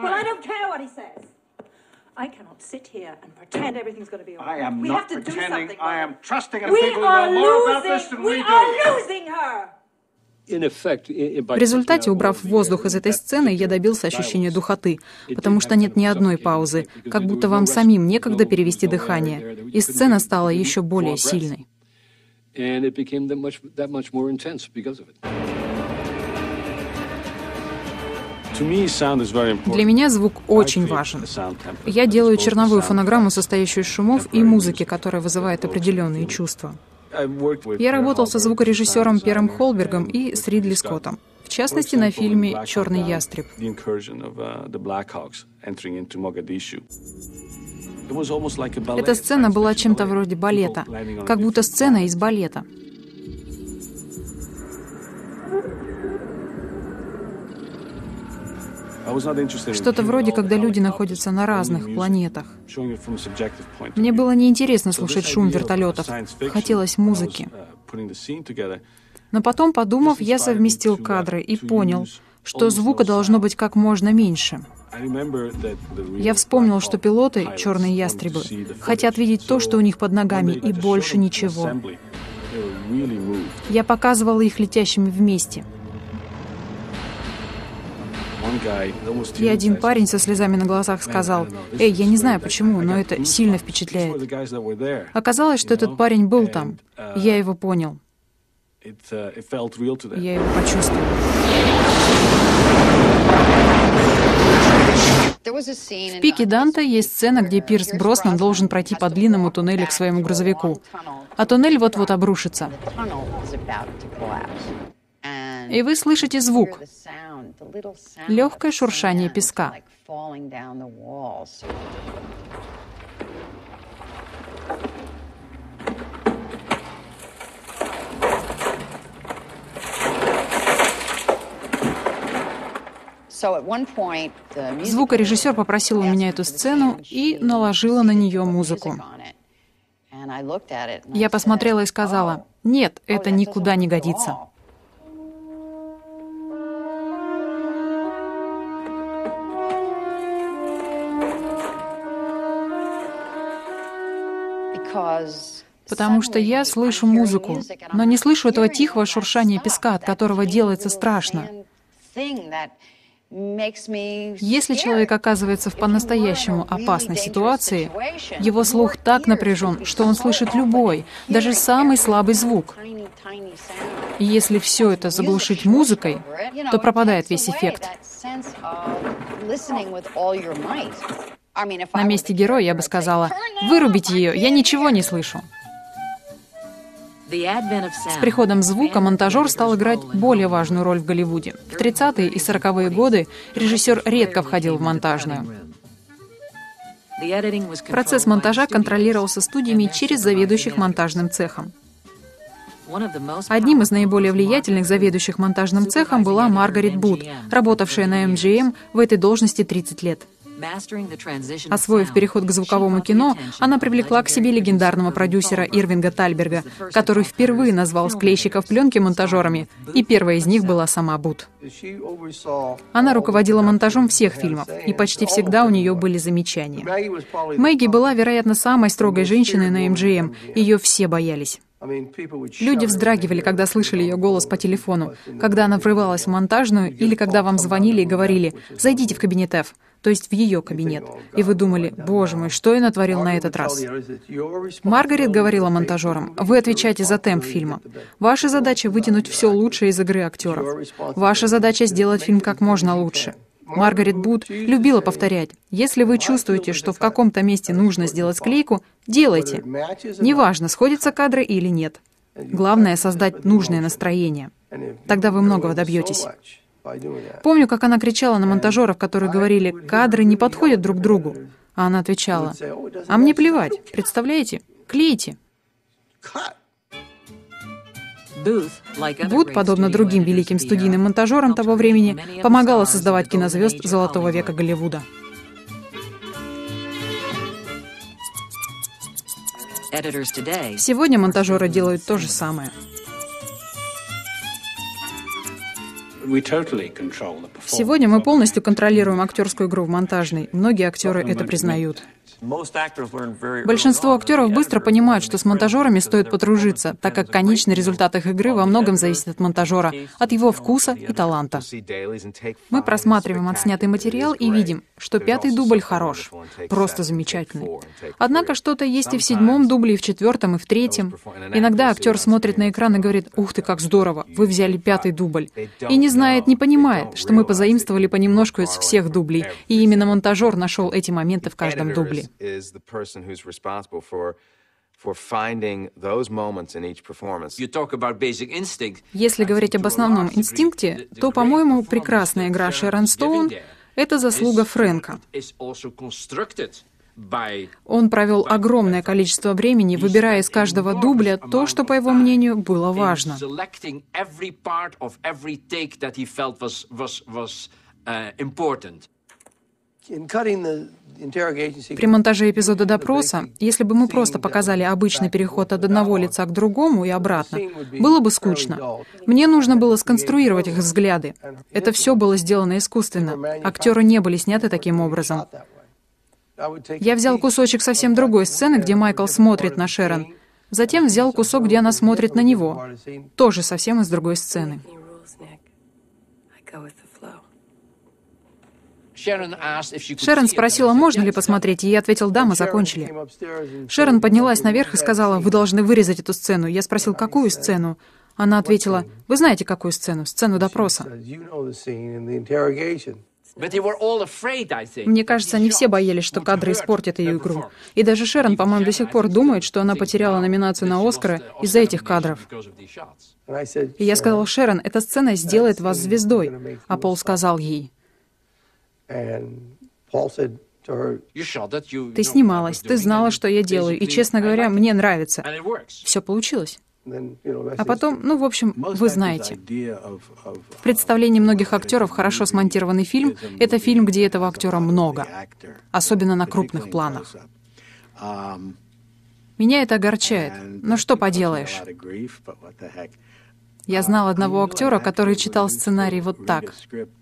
В результате, убрав воздух из этой сцены, я добился ощущения духоты, потому что нет ни одной паузы, как будто вам самим некогда перевести дыхание, и сцена стала еще более сильной. Для меня звук очень важен. Я делаю черновую фонограмму, состоящую из шумов и музыки, которая вызывает определенные чувства. Я работал со звукорежиссером Пером Холбергом и с Ридли Скоттом, в частности, на фильме «Черный ястреб». Эта сцена была чем-то вроде балета, как будто сцена из балета. Что-то вроде, когда люди находятся на разных планетах. Мне было неинтересно слушать шум вертолетов, хотелось музыки. Но потом, подумав, я совместил кадры и понял, что звука должно быть как можно меньше. Я вспомнил, что пилоты, черные ястребы, хотят видеть то, что у них под ногами, и больше ничего. Я показывал их летящими вместе. И один парень со слезами на глазах сказал: «Эй, я не знаю почему, но это сильно впечатляет». Оказалось, что этот парень был там. Я его понял. Я его почувствовал. В «Пике Данте» есть сцена, где Пирс Броснан должен пройти по длинному туннелю к своему грузовику, а туннель вот-вот обрушится. И вы слышите звук, легкое шуршание песка. Звукорежиссер попросил у меня эту сцену и наложила на нее музыку. Я посмотрела и сказала: «Нет, это никуда не годится». Потому что я слышу музыку, но не слышу этого тихого шуршания песка, от которого делается страшно. Если человек оказывается в по-настоящему опасной ситуации, его слух так напряжен, что он слышит любой, даже самый слабый звук. И если все это заглушить музыкой, то пропадает весь эффект. На месте героя я бы сказала: «Вырубите ее, я ничего не слышу». С приходом звука монтажер стал играть более важную роль в Голливуде. В тридцатые и сороковые годы режиссер редко входил в монтажную. Процесс монтажа контролировался студиями через заведующих монтажным цехом. Одним из наиболее влиятельных заведующих монтажным цехом была Маргарет Буд, работавшая на эм джи эм в этой должности тридцать лет. Освоив переход к звуковому кино, она привлекла к себе легендарного продюсера Ирвинга Тальберга, который впервые назвал склейщиков пленки монтажерами, и первая из них была сама Буд. Она руководила монтажом всех фильмов, и почти всегда у нее были замечания. Мэгги была, вероятно, самой строгой женщиной на эм джи эм, ее все боялись. Люди вздрагивали, когда слышали ее голос по телефону, когда она врывалась в монтажную или когда вам звонили и говорили: «Зайдите в кабинет F», то есть в ее кабинет. И вы думали: «Боже мой, что я натворил на этот раз?» Маргарет говорила монтажерам: «Вы отвечаете за темп фильма. Ваша задача — вытянуть все лучшее из игры актеров. Ваша задача — сделать фильм как можно лучше». Маргарет Буд любила повторять: «Если вы чувствуете, что в каком-то месте нужно сделать склейку, делайте. Неважно, сходятся кадры или нет. Главное — создать нужное настроение. Тогда вы многого добьетесь». Помню, как она кричала на монтажеров, которые говорили: «Кадры не подходят друг к другу». А она отвечала: «А мне плевать, представляете? Клейте». Буд, подобно другим великим студийным монтажерам того времени, помогала создавать кинозвезд золотого века Голливуда. Сегодня монтажеры делают то же самое. Сегодня мы полностью контролируем актерскую игру в монтажной. Многие актеры это признают. Большинство актеров быстро понимают, что с монтажерами стоит подружиться, так как конечный результат их игры во многом зависит от монтажера, от его вкуса и таланта. Мы просматриваем отснятый материал и видим, что пятый дубль хорош, просто замечательный. Однако что-то есть и в седьмом дубле, и в четвертом, и в третьем. Иногда актер смотрит на экран и говорит: «Ух ты, как здорово, вы взяли пятый дубль». И не знает, не понимает, что мы позаимствовали понемножку из всех дублей, и именно монтажер нашел эти моменты в каждом дубле. Is the person who's responsible for for finding those moments in each performance. You talk about basic instinct. Если говорить об основном инстинкте, то, по-моему, прекрасная игра Шерон Стоун — это заслуга Фрэнка. Он провел огромное количество времени, выбирая из каждого дубля то, что, по его мнению, было важно. При монтаже эпизода допроса, если бы мы просто показали обычный переход от одного лица к другому и обратно, было бы скучно. Мне нужно было сконструировать их взгляды. Это все было сделано искусственно. Актеры не были сняты таким образом. Я взял кусочек совсем другой сцены, где Майкл смотрит на Шерон. Затем взял кусок, где она смотрит на него. Тоже совсем из другой сцены. Шерон спросила, можно ли посмотреть, и я ответил: да, мы закончили. Шерон поднялась наверх и сказала: вы должны вырезать эту сцену. Я спросил: какую сцену? Она ответила: вы знаете, какую сцену? Сцену допроса. Мне кажется, они все боялись, что кадры испортят ее игру. И даже Шерон, по-моему, до сих пор думает, что она потеряла номинацию на Оскара из-за этих кадров. И я сказал: Шерон, эта сцена сделает вас звездой. А Пол сказал ей: ты снималась, ты знала, что я делаю, и, честно говоря, мне нравится. Все получилось. А потом, ну, в общем, вы знаете. В представлении многих актеров хорошо смонтированный фильм — это фильм, где этого актера много, особенно на крупных планах. Меня это огорчает, но что поделаешь? Я знал одного актера, который читал сценарий вот так.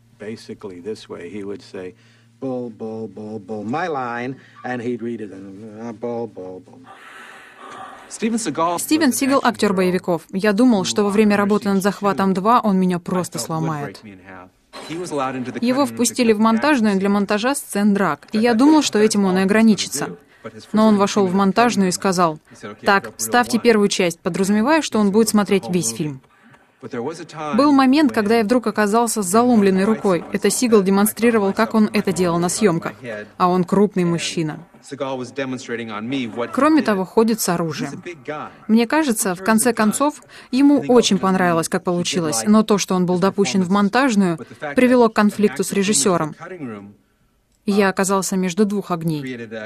Стивен Сигал — актер боевиков. Я думал, что во время работы над «Захватом два» он меня просто сломает. Его впустили в монтажную для монтажа сцен драк, и я думал, что этим он и ограничится. Но он вошел в монтажную и сказал: «Так, ставьте первую часть», подразумевая, что он будет смотреть весь фильм. Был момент, когда я вдруг оказался с заломленной рукой. Это Сигал демонстрировал, как он это делал на съемках. А он крупный мужчина. Кроме того, ходит с оружием. Мне кажется, в конце концов, ему очень понравилось, как получилось, но то, что он был допущен в монтажную, привело к конфликту с режиссером. И я оказался между двух огней.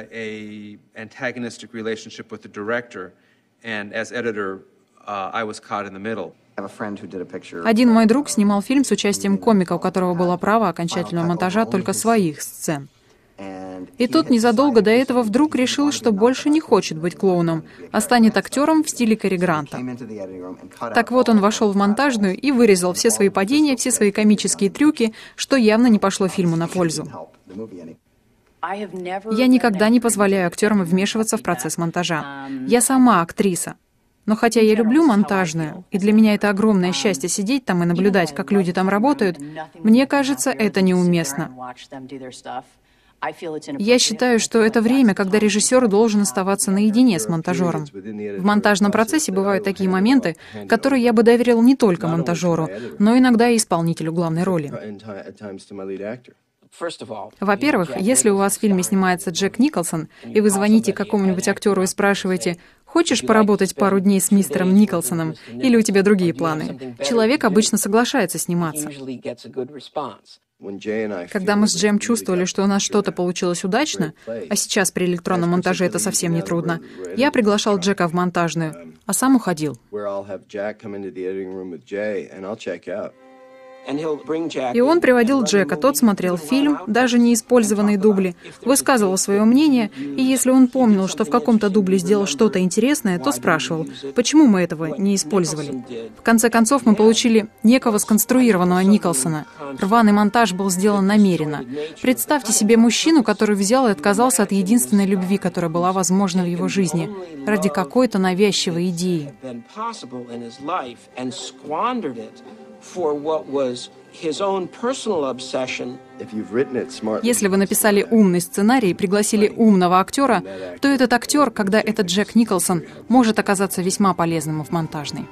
Один мой друг снимал фильм с участием комика, у которого было право окончательного монтажа только своих сцен. И тот незадолго до этого вдруг решил, что больше не хочет быть клоуном, а станет актером в стиле Кэрри Гранта. Так вот, он вошел в монтажную и вырезал все свои падения, все свои комические трюки, что явно не пошло фильму на пользу. Я никогда не позволяю актерам вмешиваться в процесс монтажа. Я сама актриса. Но хотя я люблю монтажную, и для меня это огромное счастье сидеть там и наблюдать, как люди там работают, мне кажется, это неуместно. Я считаю, что это время, когда режиссер должен оставаться наедине с монтажером. В монтажном процессе бывают такие моменты, которые я бы доверил не только монтажеру, но иногда и исполнителю главной роли. Во-первых, если у вас в фильме снимается Джек Николсон, и вы звоните какому-нибудь актеру и спрашиваете: «Хочешь поработать пару дней с мистером Николсоном? Или у тебя другие планы?» Человек обычно соглашается сниматься. Когда мы с Джем чувствовали, что у нас что-то получилось удачно, а сейчас при электронном монтаже это совсем не трудно, я приглашал Джека в монтажную, а сам уходил. И он приводил Джека, тот смотрел фильм, даже неиспользованные дубли, высказывал свое мнение, и если он помнил, что в каком-то дубле сделал что-то интересное, то спрашивал, почему мы этого не использовали. В конце концов, мы получили некого сконструированного Николсона. Рваный монтаж был сделан намеренно. Представьте себе мужчину, который взял и отказался от единственной любви, которая была возможна в его жизни, ради какой-то навязчивой идеи. Если вы написали умный сценарий и пригласили умного актера, то этот актер, когда это Джек Николсон, может оказаться весьма полезным в монтажной.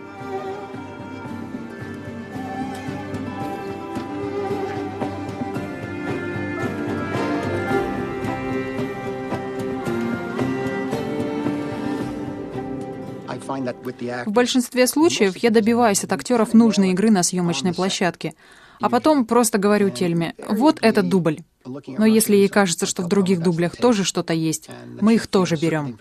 В большинстве случаев я добиваюсь от актеров нужной игры на съемочной площадке, а потом просто говорю Тельме: вот этот дубль. Но если ей кажется, что в других дублях тоже что-то есть, мы их тоже берем.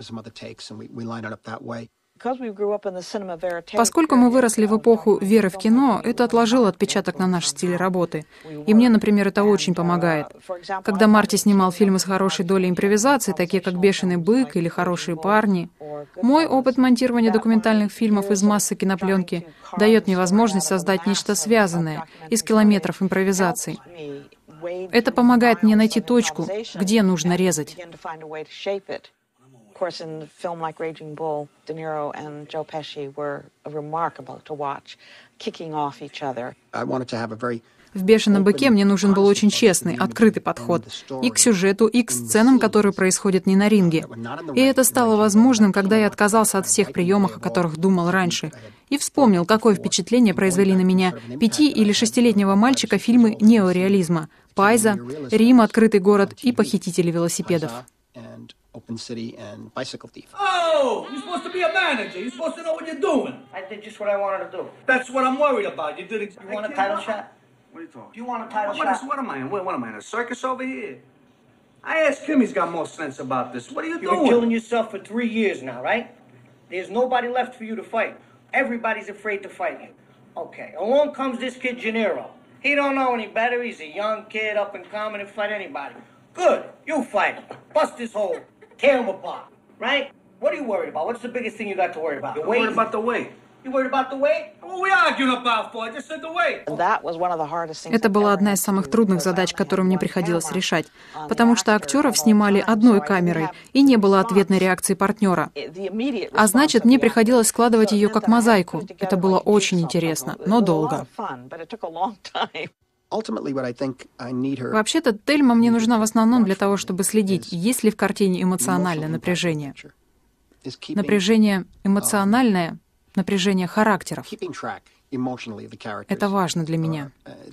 Поскольку мы выросли в эпоху веры в кино, это отложило отпечаток на наш стиль работы. И мне, например, это очень помогает. Когда Марти снимал фильмы с хорошей долей импровизации, такие как «Бешеный бык» или «Хорошие парни», мой опыт монтирования документальных фильмов из массы кинопленки дает мне возможность создать нечто связанное из километров импровизаций. Это помогает мне найти точку, где нужно резать. Of course, in a film like Raging Bull, De Niro and Joe Pesci were remarkable to watch. В «Бешеном быке» мне нужен был очень честный, открытый подход и к сюжету, и к сценам, которые происходят не на ринге. И это стало возможным, когда я отказался от всех приемов, о которых думал раньше, и вспомнил, какое впечатление произвели на меня пяти- или шестилетнего мальчика фильмы неореализма «Пайза», «Рим. Открытый город» и «Похитители велосипедов». Open City and Bicycle Thief. Oh, you're supposed to be a manager. You're supposed to know what you're doing. I did just what I wanted to do. That's what I'm worried about. You did. You want a title shot? What are you talking? Do you want a title what shot? Is, what am I in? What, what am I in a circus over here? I asked him. He's got more sense about this. What are you doing? You've been killing yourself for three years now, right? There's nobody left for you to fight. Everybody's afraid to fight you. Okay. Along comes this kid Gennaro. He don't know any better. He's a young kid, up and coming, and fight anybody. Good. You fight him. Bust his hole. Tear him apart, right? What are you worried about? What's the biggest thing you got to worry about? You're worried about the weight. You worried about the weight? What are we arguing about for? I just said the weight. Это была одна из самых трудных задач, которую мне приходилось решать, потому что актеров снимали одной камерой, и не было ответной реакции партнера. А значит, мне приходилось складывать ее как мозаику. Это было очень интересно, но долго. Вообще-то, Тельма мне нужна в основном для того, чтобы следить, есть ли в картине эмоциональное напряжение. Напряжение эмоциональное, напряжение характеров. Это важно для меня.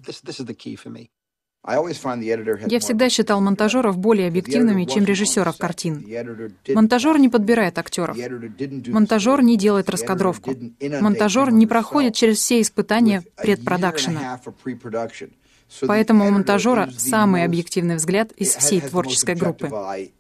Я всегда считал монтажеров более объективными, чем режиссеров картин. Монтажер не подбирает актеров. Монтажер не делает раскадровку. Монтажер не проходит через все испытания предпродакшена. Поэтому у монтажера самый объективный взгляд из всей творческой группы.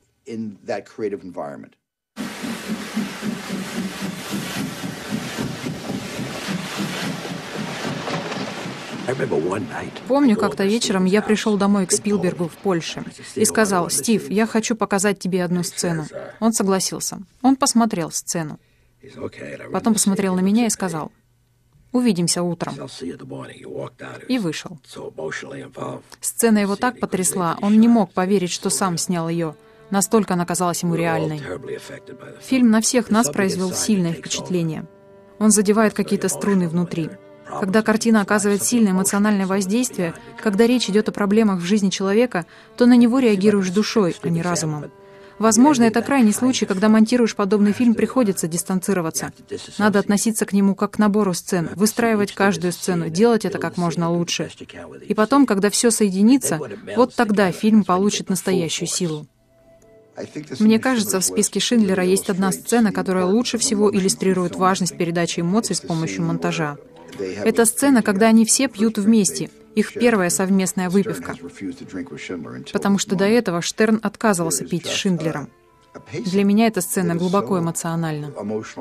Помню, как-то вечером я пришел домой к Спилбергу в Польше и сказал: «Стив, я хочу показать тебе одну сцену». Он согласился. Он посмотрел сцену. Потом посмотрел на меня и сказал: «Увидимся утром». И вышел. Сцена его так потрясла, он не мог поверить, что сам снял ее. Настолько она казалась ему реальной. Фильм на всех нас произвел сильное впечатление. Он задевает какие-то струны внутри. Когда картина оказывает сильное эмоциональное воздействие, когда речь идет о проблемах в жизни человека, то на него реагируешь душой, а не разумом. Возможно, это крайний случай, когда монтируешь подобный фильм, приходится дистанцироваться. Надо относиться к нему как к набору сцен, выстраивать каждую сцену, делать это как можно лучше. И потом, когда все соединится, вот тогда фильм получит настоящую силу. Мне кажется, в списке Шиндлера есть одна сцена, которая лучше всего иллюстрирует важность передачи эмоций с помощью монтажа. Это сцена, когда они все пьют вместе, их первая совместная выпивка. Потому что до этого Штерн отказывался пить с Шиндлером. Для меня эта сцена глубоко эмоциональна.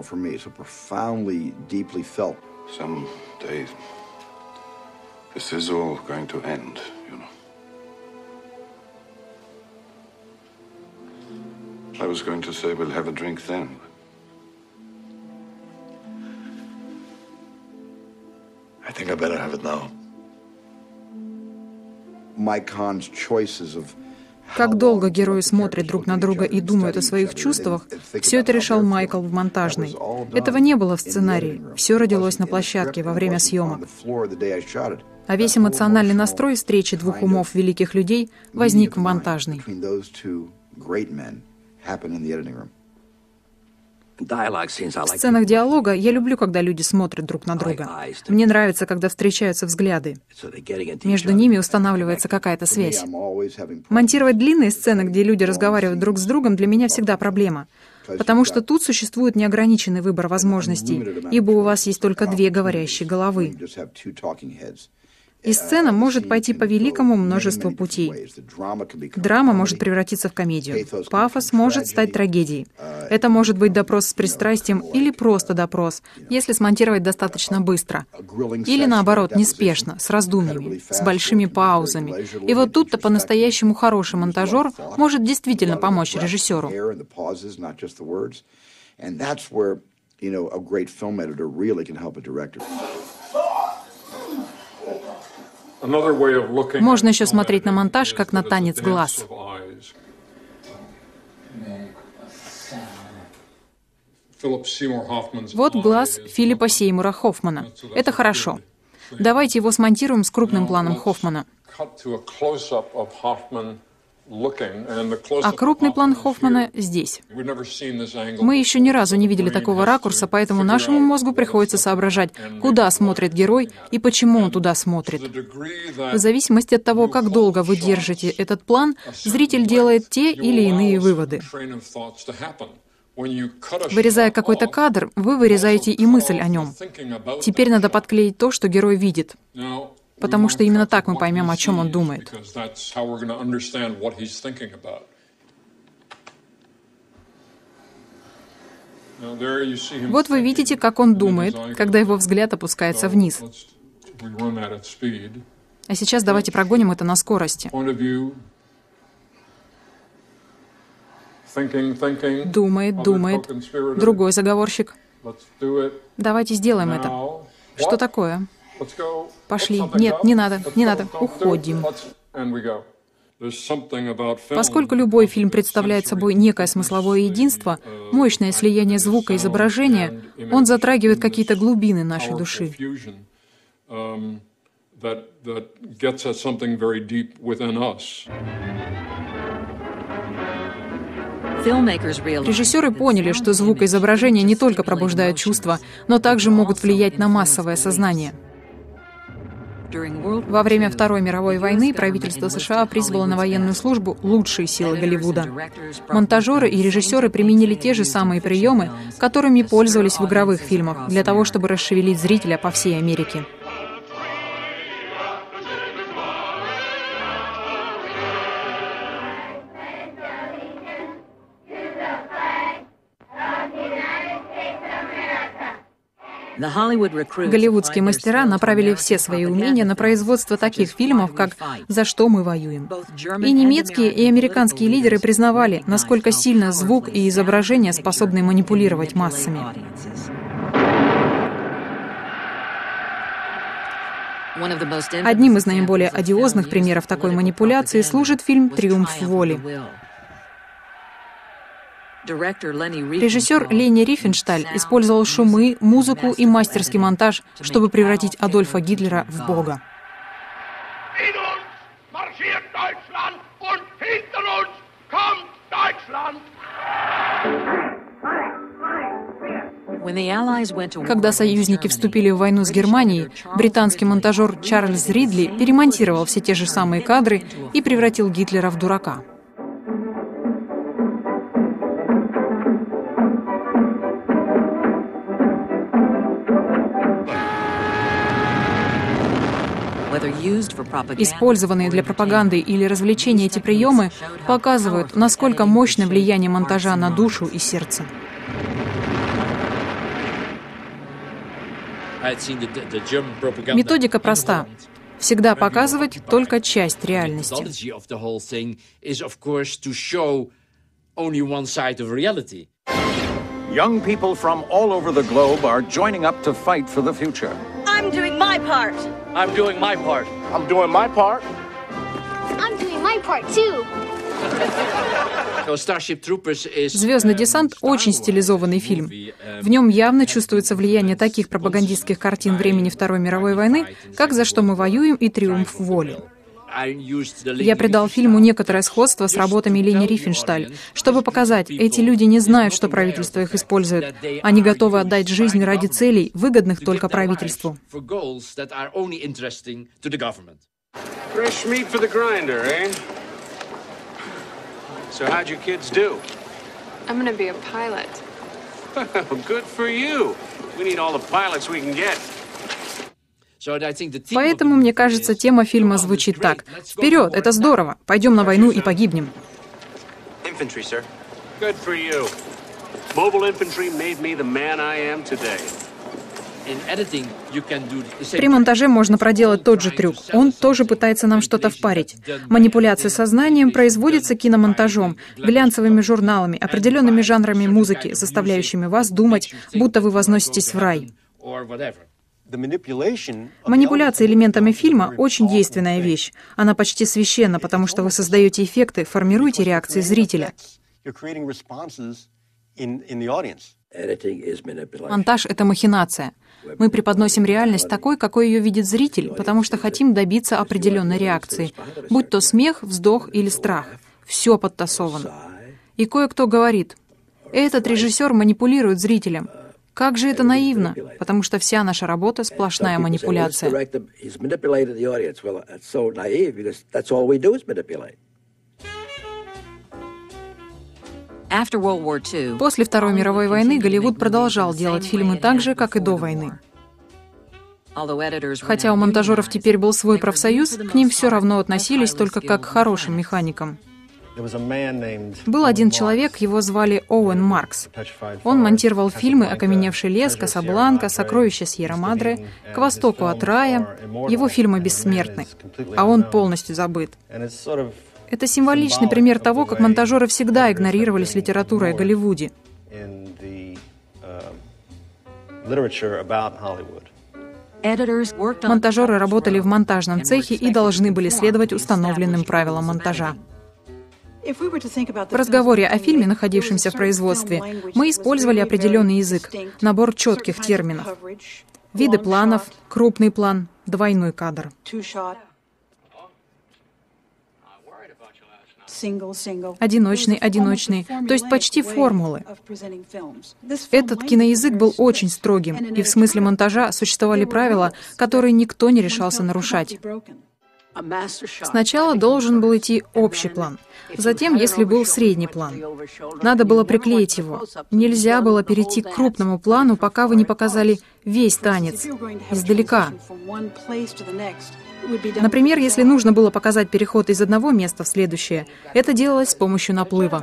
I was going to say we'll have a drink then. I think I better have it now. Mycon's choices of Как долго герои смотрят друг на друга и думают о своих чувствах, все это решал Майкл в монтажной. Этого не было в сценарии. Все родилось на площадке во время съемок. А весь эмоциональный настрой встречи двух умов великих людей возник в монтажной. В сценах диалога я люблю, когда люди смотрят друг на друга. Мне нравится, когда встречаются взгляды. Между ними устанавливается какая-то связь. Монтировать длинные сцены, где люди разговаривают друг с другом, для меня всегда проблема. Потому что тут существует неограниченный выбор возможностей, ибо у вас есть только две говорящие головы. И сцена может пойти по великому множеству путей. Драма может превратиться в комедию. Пафос может стать трагедией. Это может быть допрос с пристрастием или просто допрос, если смонтировать достаточно быстро. Или наоборот, неспешно, с раздумьями, с большими паузами. И вот тут-то по-настоящему хороший монтажер может действительно помочь режиссеру. Можно еще смотреть на монтаж, как на танец глаз. Вот глаз Филиппа Сеймура Хоффмана. Это хорошо. Давайте его смонтируем с крупным планом Хоффмана. А крупный план Хоффмана здесь. Мы еще ни разу не видели такого ракурса, поэтому нашему мозгу приходится соображать, куда смотрит герой и почему он туда смотрит. В зависимости от того, как долго вы держите этот план, зритель делает те или иные выводы. Вырезая какой-то кадр, вы вырезаете и мысль о нем. Теперь надо подклеить то, что герой видит. Потому что именно так мы поймем, о чем он думает. Вот вы видите, как он думает, когда его взгляд опускается вниз. А сейчас давайте прогоним это на скорости. Думает, думает. Другой заговорщик. Давайте сделаем это. Что такое? Пошли. Нет, не надо, не надо. Уходим. Поскольку любой фильм представляет собой некое смысловое единство, мощное слияние звука и изображения, он затрагивает какие-то глубины нашей души. Режиссеры поняли, что звук и изображение не только пробуждают чувства, но также могут влиять на массовое сознание. Во время Второй мировой войны правительство США призвало на военную службу лучшие силы Голливуда. Монтажеры и режиссеры применили те же самые приемы, которыми пользовались в игровых фильмах, для того, чтобы расшевелить зрителя по всей Америке. Голливудские мастера направили все свои умения на производство таких фильмов, как «За что мы воюем». И немецкие, и американские лидеры признавали, насколько сильно звук и изображение способны манипулировать массами. Одним из наиболее одиозных примеров такой манипуляции служит фильм «Триумф воли». Режиссер Лени Рифеншталь использовал шумы, музыку и мастерский монтаж, чтобы превратить Адольфа Гитлера в бога. Когда союзники вступили в войну с Германией, британский монтажер Чарльз Ридли перемонтировал все те же самые кадры и превратил Гитлера в дурака. Использованные для пропаганды или развлечения эти приемы показывают, насколько мощно влияние монтажа на душу и сердце. Методика проста. Всегда показывать только часть реальности. Young people from all over the globe are joining up to fight for the future. I'm doing my part. I'm doing my part. I'm doing my part. I'm doing my part too. «Звездный десант» — очень стилизованный фильм. В нем явно чувствуется влияние таких пропагандистских картин времени Второй мировой войны, как «За что мы воюем» и «Триумф воли». Я придал фильму некоторое сходство с работами Лени Рифеншталь, чтобы показать, эти люди не знают, что правительство их использует. Они готовы отдать жизнь ради целей, выгодных только правительству. Fresh meat for the grinder, eh? So how'd your kids do? I'm gonna be a pilot. Good for you. We need all the pilots we can get. Поэтому, мне кажется, тема фильма звучит так. «Вперед! Это здорово! Пойдем на войну и погибнем!» Infantry, sir. Good for you. Mobile infantry made me the man I am today. При монтаже можно проделать тот же трюк. Он тоже пытается нам что-то впарить. Манипуляция сознанием производится киномонтажом, глянцевыми журналами, определенными жанрами музыки, заставляющими вас думать, будто вы возноситесь в рай. Манипуляция элементами фильма — очень действенная вещь. Она почти священна, потому что вы создаете эффекты, формируете реакции зрителя. Монтаж — это махинация. Мы преподносим реальность такой, какой ее видит зритель, потому что хотим добиться определенной реакции, будь то смех, вздох или страх. Все подтасовано. И кое-кто говорит: этот режиссер манипулирует зрителем. Как же это наивно, потому что вся наша работа — сплошная манипуляция. После Второй мировой войны Голливуд продолжал делать фильмы так же, как и до войны. Хотя у монтажеров теперь был свой профсоюз, к ним все равно относились только как к хорошим механикам. Был один человек, его звали Оуэн Маркс. Он монтировал фильмы «Окаменевший лес», «Касабланка», «Сокровища Сьерра-Мадре», «К востоку от рая». Его фильмы бессмертны, а он полностью забыт. Это символичный пример того, как монтажеры всегда игнорировались литературой о Голливуде. Монтажеры работали в монтажном цехе и должны были следовать установленным правилам монтажа. В разговоре о фильме, находившемся в производстве, мы использовали определенный язык, набор четких терминов. Виды планов, крупный план, двойной кадр. Одиночный, одиночный, то есть почти формулы. Этот киноязык был очень строгим, и в смысле монтажа существовали правила, которые никто не решался нарушать. Сначала должен был идти общий план. Затем, если был средний план, надо было приклеить его. Нельзя было перейти к крупному плану, пока вы не показали весь танец издалека. Например, если нужно было показать переход из одного места в следующее, это делалось с помощью наплыва.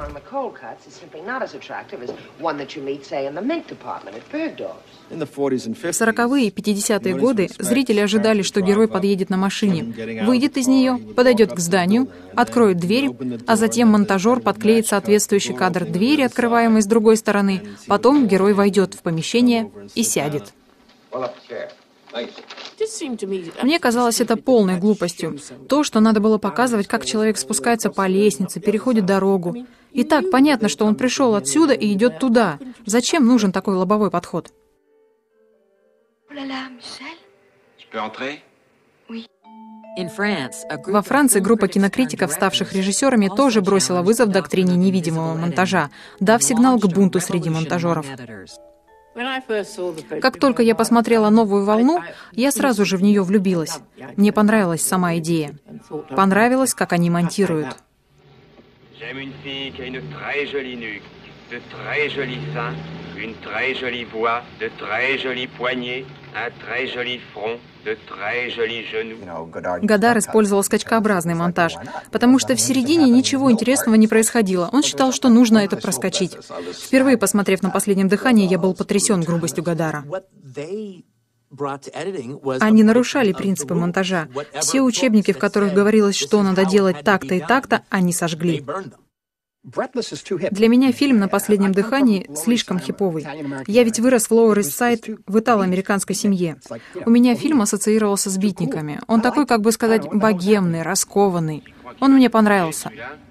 В сороковые и пятидесятые годы зрители ожидали, что герой подъедет на машине, выйдет из нее, подойдет к зданию, откроет дверь, а затем монтажер подклеит соответствующий кадр двери, открываемой с другой стороны, потом герой войдет в помещение и сядет. Мне казалось это полной глупостью. То, что надо было показывать, как человек спускается по лестнице, переходит дорогу. И так понятно, что он пришел отсюда и идет туда. Зачем нужен такой лобовой подход? Во Франции группа кинокритиков, ставших режиссерами, тоже бросила вызов доктрине невидимого монтажа, дав сигнал к бунту среди монтажеров. Как только я посмотрела «Новую волну», я сразу же в нее влюбилась. Мне понравилась сама идея. Понравилось, как они монтируют. Годар использовал скачкообразный монтаж, потому что в середине ничего интересного не происходило. Он считал, что нужно это проскочить. Впервые посмотрев на «Последнем дыхании», я был потрясен грубостью Годара. Они нарушали принципы монтажа. Все учебники, в которых говорилось, что надо делать так-то и так-то, они сожгли. Для меня фильм «На последнем дыхании» слишком хиповый. Я ведь вырос в Lower East Side, в итало-американской семье. У меня фильм ассоциировался с битниками. Он такой, как бы сказать, богемный, раскованный. Он мне понравился.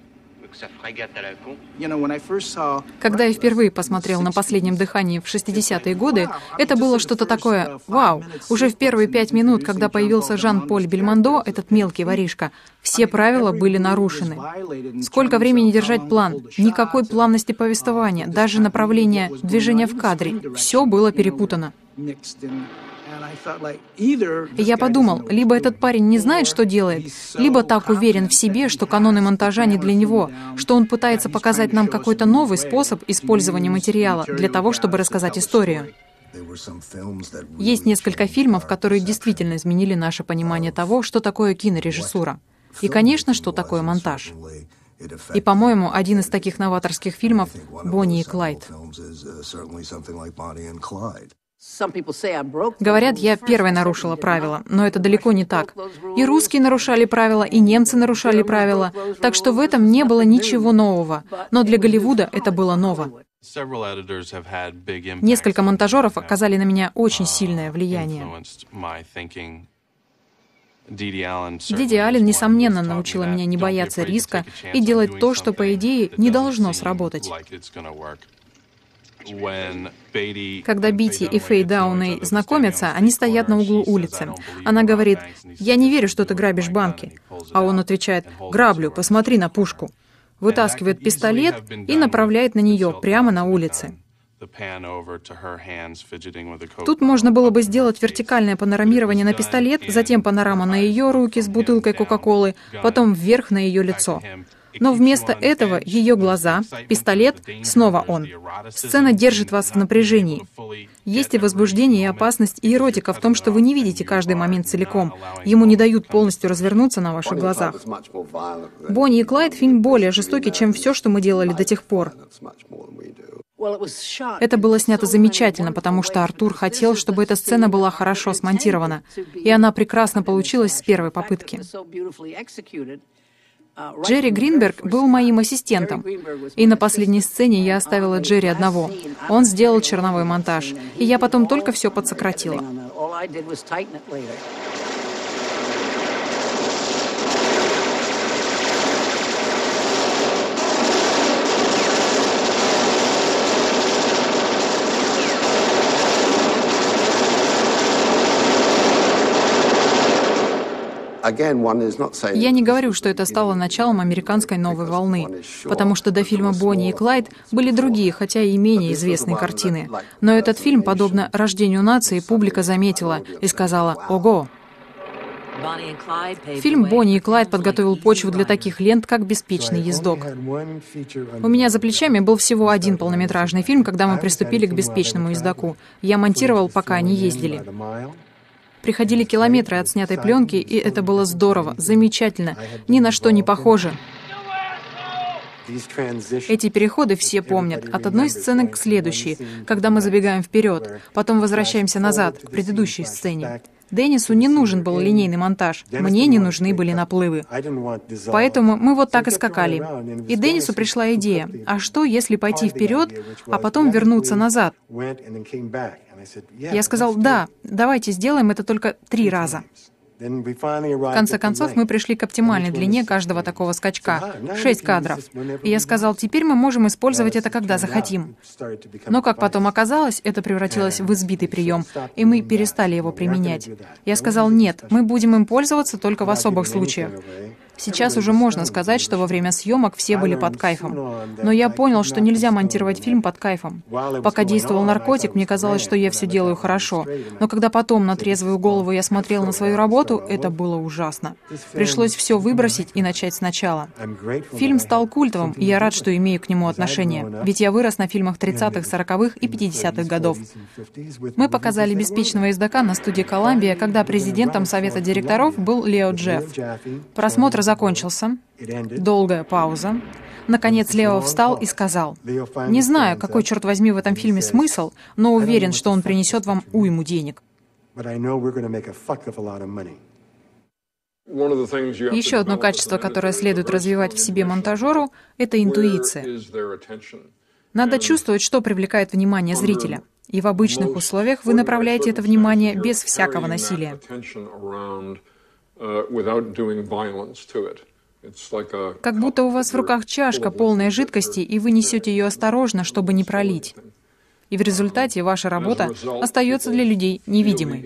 Когда я впервые посмотрел «На последнем дыхании» в шестидесятые годы, это было что-то такое «Вау!». Уже в первые пять минут, когда появился Жан-Поль Бельмондо, этот мелкий воришка, все правила были нарушены. Сколько времени держать план? Никакой плавности повествования, даже направления движения в кадре. Все было перепутано. И я подумал, либо этот парень не знает, что делает, либо так уверен в себе, что каноны монтажа не для него, что он пытается показать нам какой-то новый способ использования материала для того, чтобы рассказать историю. Есть несколько фильмов, которые действительно изменили наше понимание того, что такое кинорежиссура. И, конечно, что такое монтаж. И, по-моему, один из таких новаторских фильмов — «Бонни и Клайд». Говорят, я первой нарушила правила, но это далеко не так. И русские нарушали правила, и немцы нарушали правила, так что в этом не было ничего нового. Но для Голливуда это было ново. Несколько монтажеров оказали на меня очень сильное влияние. Диди Аллен, несомненно, научила меня не бояться риска и делать то, что, по идее, не должно сработать. Когда Битти и Фэй Дауней знакомятся, они стоят на углу улицы. Она говорит: «Я не верю, что ты грабишь банки». А он отвечает: «Граблю, посмотри на пушку». Вытаскивает пистолет и направляет на нее прямо на улице. Тут можно было бы сделать вертикальное панорамирование на пистолет, затем панорама на ее руки с бутылкой Кока-Колы, потом вверх на ее лицо. Но вместо этого ее глаза, пистолет, снова он. Сцена держит вас в напряжении. Есть и возбуждение, и опасность, и эротика в том, что вы не видите каждый момент целиком. Ему не дают полностью развернуться на ваших глазах. «Бонни и Клайд» — фильм более жестокий, чем все, что мы делали до тех пор. Это было снято замечательно, потому что Артур хотел, чтобы эта сцена была хорошо смонтирована, и она прекрасно получилась с первой попытки. Джерри Гринберг был моим ассистентом, и на последней сцене я оставила Джерри одного. Он сделал черновой монтаж, и я потом только все подсократила. Я не говорю, что это стало началом американской новой волны, потому что до фильма «Бонни и Клайд» были другие, хотя и менее известные картины. Но этот фильм, подобно «Рождению нации», публика заметила и сказала: «Ого!». Фильм «Бонни и Клайд» подготовил почву для таких лент, как «Беспечный ездок». У меня за плечами был всего один полнометражный фильм, когда мы приступили к «Беспечному ездоку». Я монтировал, пока они ездили. Приходили километры от снятой пленки, и это было здорово, замечательно, ни на что не похоже. Эти переходы все помнят, от одной сцены к следующей, когда мы забегаем вперед, потом возвращаемся назад, к предыдущей сцене. Деннису не нужен был линейный монтаж, мне не нужны были наплывы. Поэтому мы вот так и скакали. И Деннису пришла идея: а что, если пойти вперед, а потом вернуться назад? Я сказал: да, давайте сделаем это только три раза. В конце концов, мы пришли к оптимальной длине каждого такого скачка — шесть кадров. И я сказал: теперь мы можем использовать это, когда захотим. Но, как потом оказалось, это превратилось в избитый прием, и мы перестали его применять. Я сказал: нет, мы будем им пользоваться только в особых случаях. Сейчас уже можно сказать, что во время съемок все были под кайфом. Но я понял, что нельзя монтировать фильм под кайфом. Пока действовал наркотик, мне казалось, что я все делаю хорошо. Но когда потом на трезвую голову я смотрел на свою работу, это было ужасно. Пришлось все выбросить и начать сначала. Фильм стал культовым, и я рад, что имею к нему отношение. Ведь я вырос на фильмах тридцатых, сороковых и пятидесятых годов. Мы показали «Беспечного ездока» на студии «Коламбия», когда президентом совета директоров был Лео Джефф. Просмотр закончился. Долгая пауза. Наконец Лео встал и сказал: «Не знаю, какой, черт возьми, в этом фильме смысл, но уверен, что он принесет вам уйму денег». Еще одно качество, которое следует развивать в себе монтажеру, это интуиция. Надо чувствовать, что привлекает внимание зрителя. И в обычных условиях вы направляете это внимание без всякого насилия. Как будто у вас в руках чашка, полная жидкости, и вы несете ее осторожно, чтобы не пролить. И в результате ваша работа остается для людей невидимой.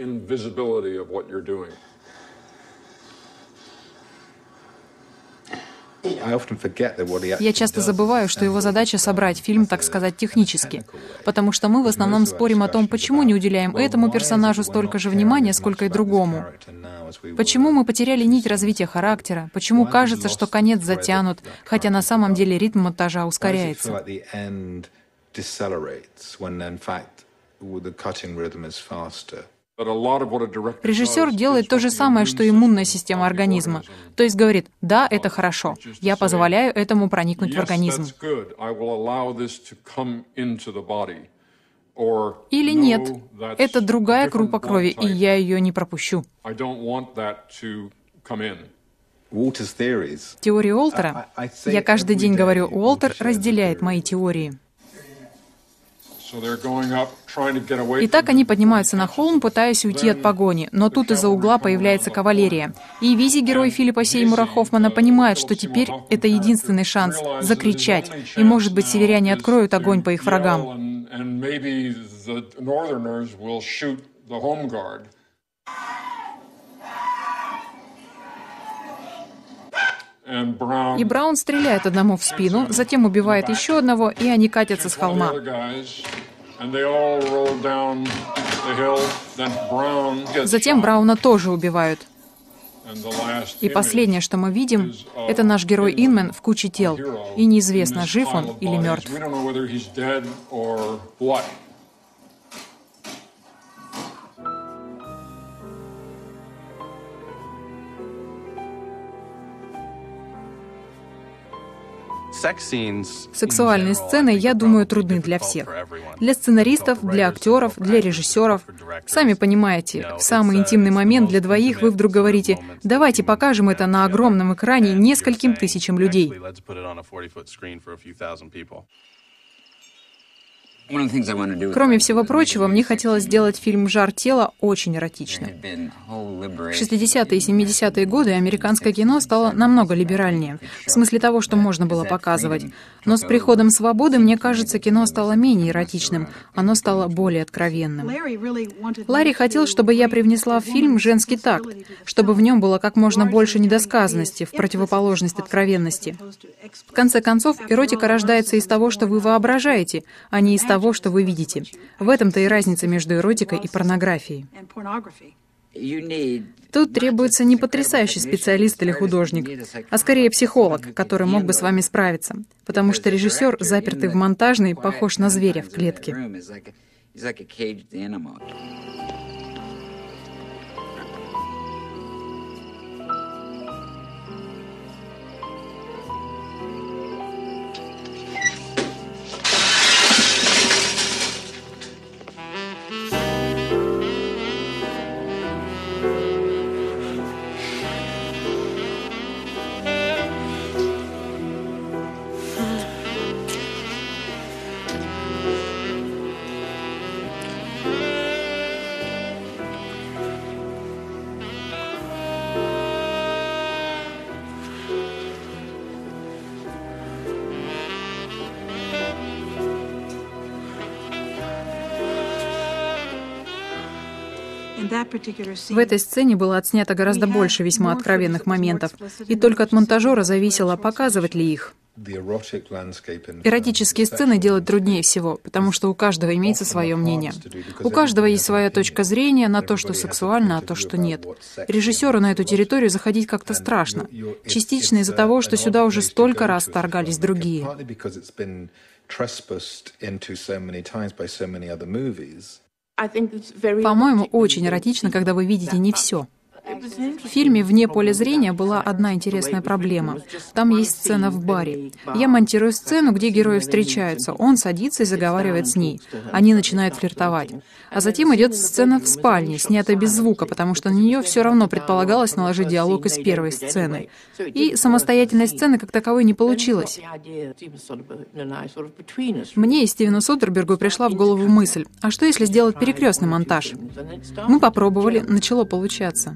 Я часто забываю, что его задача — собрать фильм, так сказать, технически, потому что мы в основном спорим о том, почему не уделяем этому персонажу столько же внимания, сколько и другому. Почему мы потеряли нить развития характера, почему кажется, что конец затянут, хотя на самом деле ритм монтажа ускоряется. Режиссер делает то же самое, что иммунная система организма. То есть говорит: да, это хорошо, я позволяю этому проникнуть в организм. Или нет, это другая группа крови, и я ее не пропущу. Теория Уолтера. Я каждый день говорю, Уолтер разделяет мои теории. Итак, они поднимаются на холм, пытаясь уйти от погони, но тут из-за угла появляется кавалерия. И Визи, герой Филиппа Сеймура Хоффмана, понимает, что теперь это единственный шанс закричать, и, может быть, северяне откроют огонь по их врагам. and maybe the Northerners will shoot the home guard. И Браун стреляет одному в спину, затем убивает еще одного, и они катятся с холма. Затем Брауна тоже убивают. И последнее, что мы видим, это наш герой Инман в куче тел. И неизвестно, жив он или мертв. Сексуальные сцены, я думаю, трудны для всех. Для сценаристов, для актеров, для режиссеров. Сами понимаете, в самый интимный момент для двоих вы вдруг говорите: давайте покажем это на огромном экране нескольким тысячам людей. Кроме всего прочего, мне хотелось сделать фильм «Жар тела» очень эротичным. В шестидесятые и семидесятые годы американское кино стало намного либеральнее, в смысле того, что можно было показывать. Но с приходом свободы, мне кажется, кино стало менее эротичным, оно стало более откровенным. Ларри хотел, чтобы я привнесла в фильм женский такт, чтобы в нем было как можно больше недосказанности, в противоположность откровенности. В конце концов, эротика рождается из того, что вы воображаете, а не из того, того, что вы видите. В этом-то и разница между эротикой и порнографией. Тут требуется не потрясающий специалист или художник, а скорее психолог, который мог бы с вами справиться, потому что режиссер, запертый в монтажной, похож на зверя в клетке. В этой сцене было отснято гораздо больше весьма откровенных моментов, и только от монтажера зависело, показывать ли их. Эротические сцены делать труднее всего, потому что у каждого имеется свое мнение. У каждого есть своя точка зрения на то, что сексуально, а то, что нет. Режиссеру на эту территорию заходить как-то страшно. Частично из-за того, что сюда уже столько раз вторгались другие. По-моему, очень эротично, когда вы видите не все. В фильме «Вне поля зрения» была одна интересная проблема. Там есть сцена в баре. Я монтирую сцену, где герои встречаются. Он садится и заговаривает с ней. Они начинают флиртовать. А затем идет сцена в спальне, снятая без звука, потому что на нее все равно предполагалось наложить диалог из первой сцены. И самостоятельной сцены как таковой не получилось. Мне и Стивену Содербергу пришла в голову мысль: а что если сделать перекрестный монтаж? Мы попробовали, начало получаться.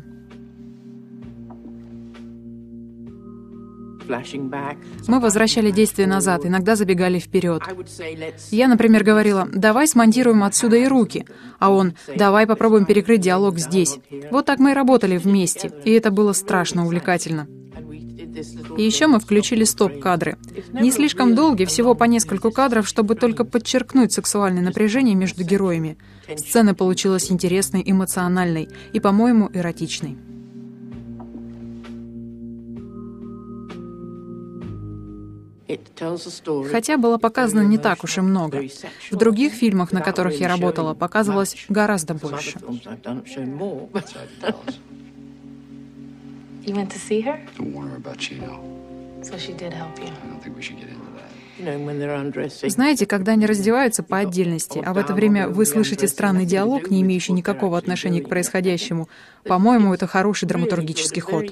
Мы возвращали действие назад, иногда забегали вперед. Я, например, говорила: давай смонтируем отсюда и руки. А он: давай попробуем перекрыть диалог здесь. Вот так мы и работали вместе, и это было страшно увлекательно. И еще мы включили стоп-кадры. Не слишком долгие, всего по нескольку кадров, чтобы только подчеркнуть сексуальное напряжение между героями. Сцена получилась интересной, эмоциональной и, по-моему, эротичной. Хотя было показано не так уж и много. В других фильмах, на которых я работала, показывалось гораздо больше. Знаете, когда они раздеваются по отдельности, а в это время вы слышите странный диалог, не имеющий никакого отношения к происходящему, по-моему, это хороший драматургический ход.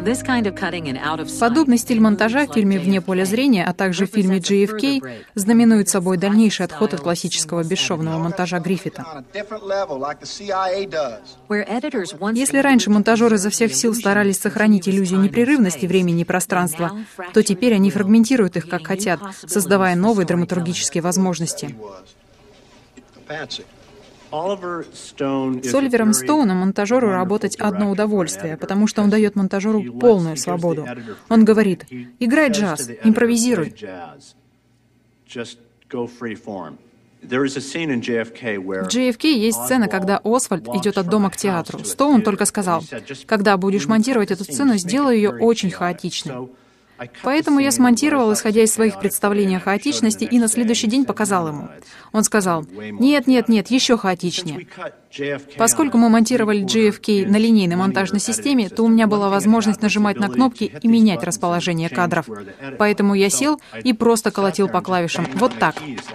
Подобный стиль монтажа в фильме «Вне поля зрения», а также в фильме «джей эф кей» знаменует собой дальнейший отход от классического бесшовного монтажа Гриффита. Если раньше монтажеры изо всех сил старались сохранить иллюзию непрерывности времени и пространства, то теперь они фрагментируют их как хотят, создавая новые драматургические возможности. С Оливером Стоуном монтажеру работать одно удовольствие, потому что он дает монтажеру полную свободу. Он говорит: «Играй джаз, импровизируй». В джей эф кей есть сцена, когда Освальд идет от дома к театру. Стоун только сказал: «Когда будешь монтировать эту сцену, сделай ее очень хаотичной». Поэтому я смонтировал, исходя из своих представлений о хаотичности, и на следующий день показал ему. Он сказал: «Нет, нет, нет, еще хаотичнее». Поскольку мы монтировали джей эф кей на линейной монтажной системе, то у меня была возможность нажимать на кнопки и менять расположение кадров. Поэтому я сел и просто колотил по клавишам. Вот так.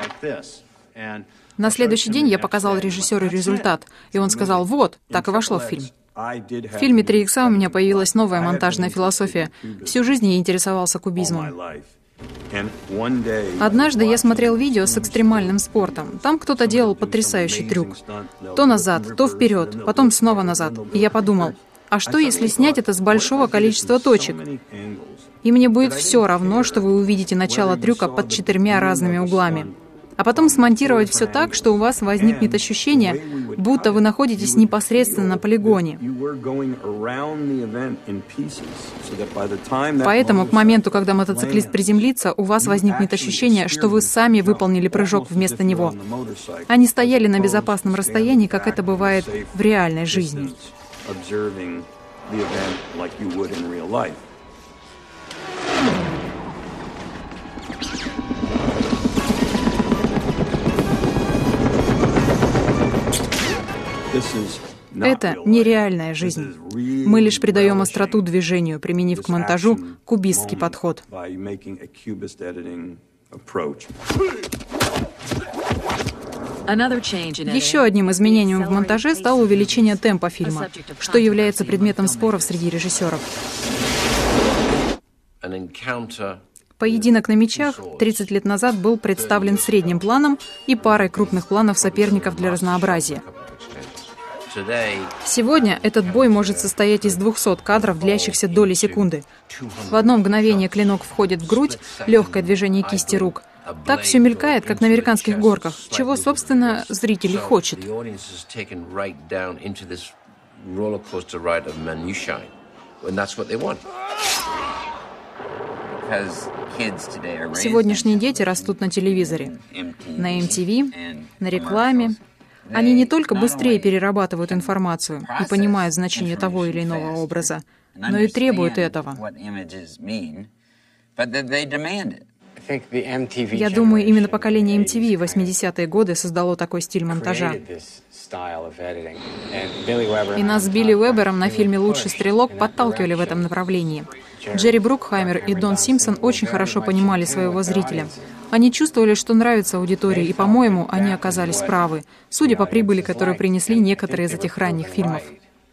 На следующий день я показал режиссеру результат, и он сказал: «Вот, так и вошло в фильм». В фильме «три икса» у меня появилась новая монтажная философия. Всю жизнь я интересовался кубизмом. Однажды я смотрел видео с экстремальным спортом. Там кто-то делал потрясающий трюк. То назад, то вперед, потом снова назад. И я подумал: а что, если снять это с большого количества точек? И мне будет все равно, что вы увидите начало трюка под четырьмя разными углами. А потом смонтировать все так, что у вас возникнет ощущение, будто вы находитесь непосредственно на полигоне. Поэтому к моменту, когда мотоциклист приземлится, у вас возникнет ощущение, что вы сами выполнили прыжок вместо него. Они стояли на безопасном расстоянии, как это бывает в реальной жизни. Это нереальная жизнь. Мы лишь придаем остроту движению, применив к монтажу кубистский подход. Еще одним изменением в монтаже стало увеличение темпа фильма, что является предметом споров среди режиссеров. Поединок на мечах тридцать лет назад был представлен средним планом и парой крупных планов соперников для разнообразия. Сегодня этот бой может состоять из двухсот кадров, длящихся доли секунды. В одно мгновение клинок входит в грудь, легкое движение кисти рук. Так все мелькает, как на американских горках, чего, собственно, зритель и хочет. Сегодняшние дети растут на телевизоре, на эм ти ви, на рекламе. Они не только быстрее перерабатывают информацию и понимают значение того или иного образа, но и требуют этого. Я думаю, именно поколение эм ти ви в восьмидесятые годы создало такой стиль монтажа. И нас с Билли Уэбером на фильме «Лучший стрелок» подталкивали в этом направлении. Джерри Брукхаймер и Дон Симпсон очень хорошо понимали своего зрителя. Они чувствовали, что нравится аудитории, и, по-моему, они оказались правы, судя по прибыли, которую принесли некоторые из этих ранних фильмов.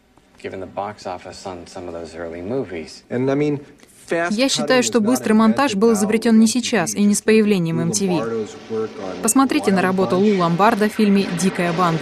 Я считаю, что быстрый монтаж был изобретен не сейчас и не с появлением эм ти ви. Посмотрите на работу Лу Ломбарда в фильме «Дикая банда».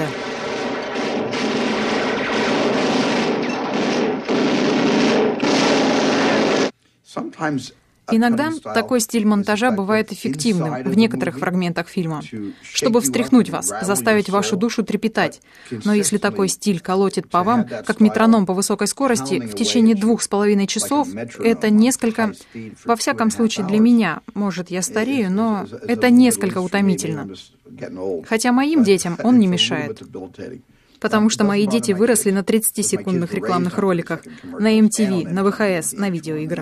Иногда такой стиль монтажа бывает эффективным в некоторых фрагментах фильма, чтобы встряхнуть вас, заставить вашу душу трепетать. Но если такой стиль колотит по вам, как метроном по высокой скорости, в течение двух с половиной часов, это несколько, во всяком случае для меня, может, я старею, но это несколько утомительно. Хотя моим детям он не мешает. Потому что мои дети выросли на тридцатисекундных рекламных роликах, на эм ти ви, на вэ ха эс, на видеоиграх.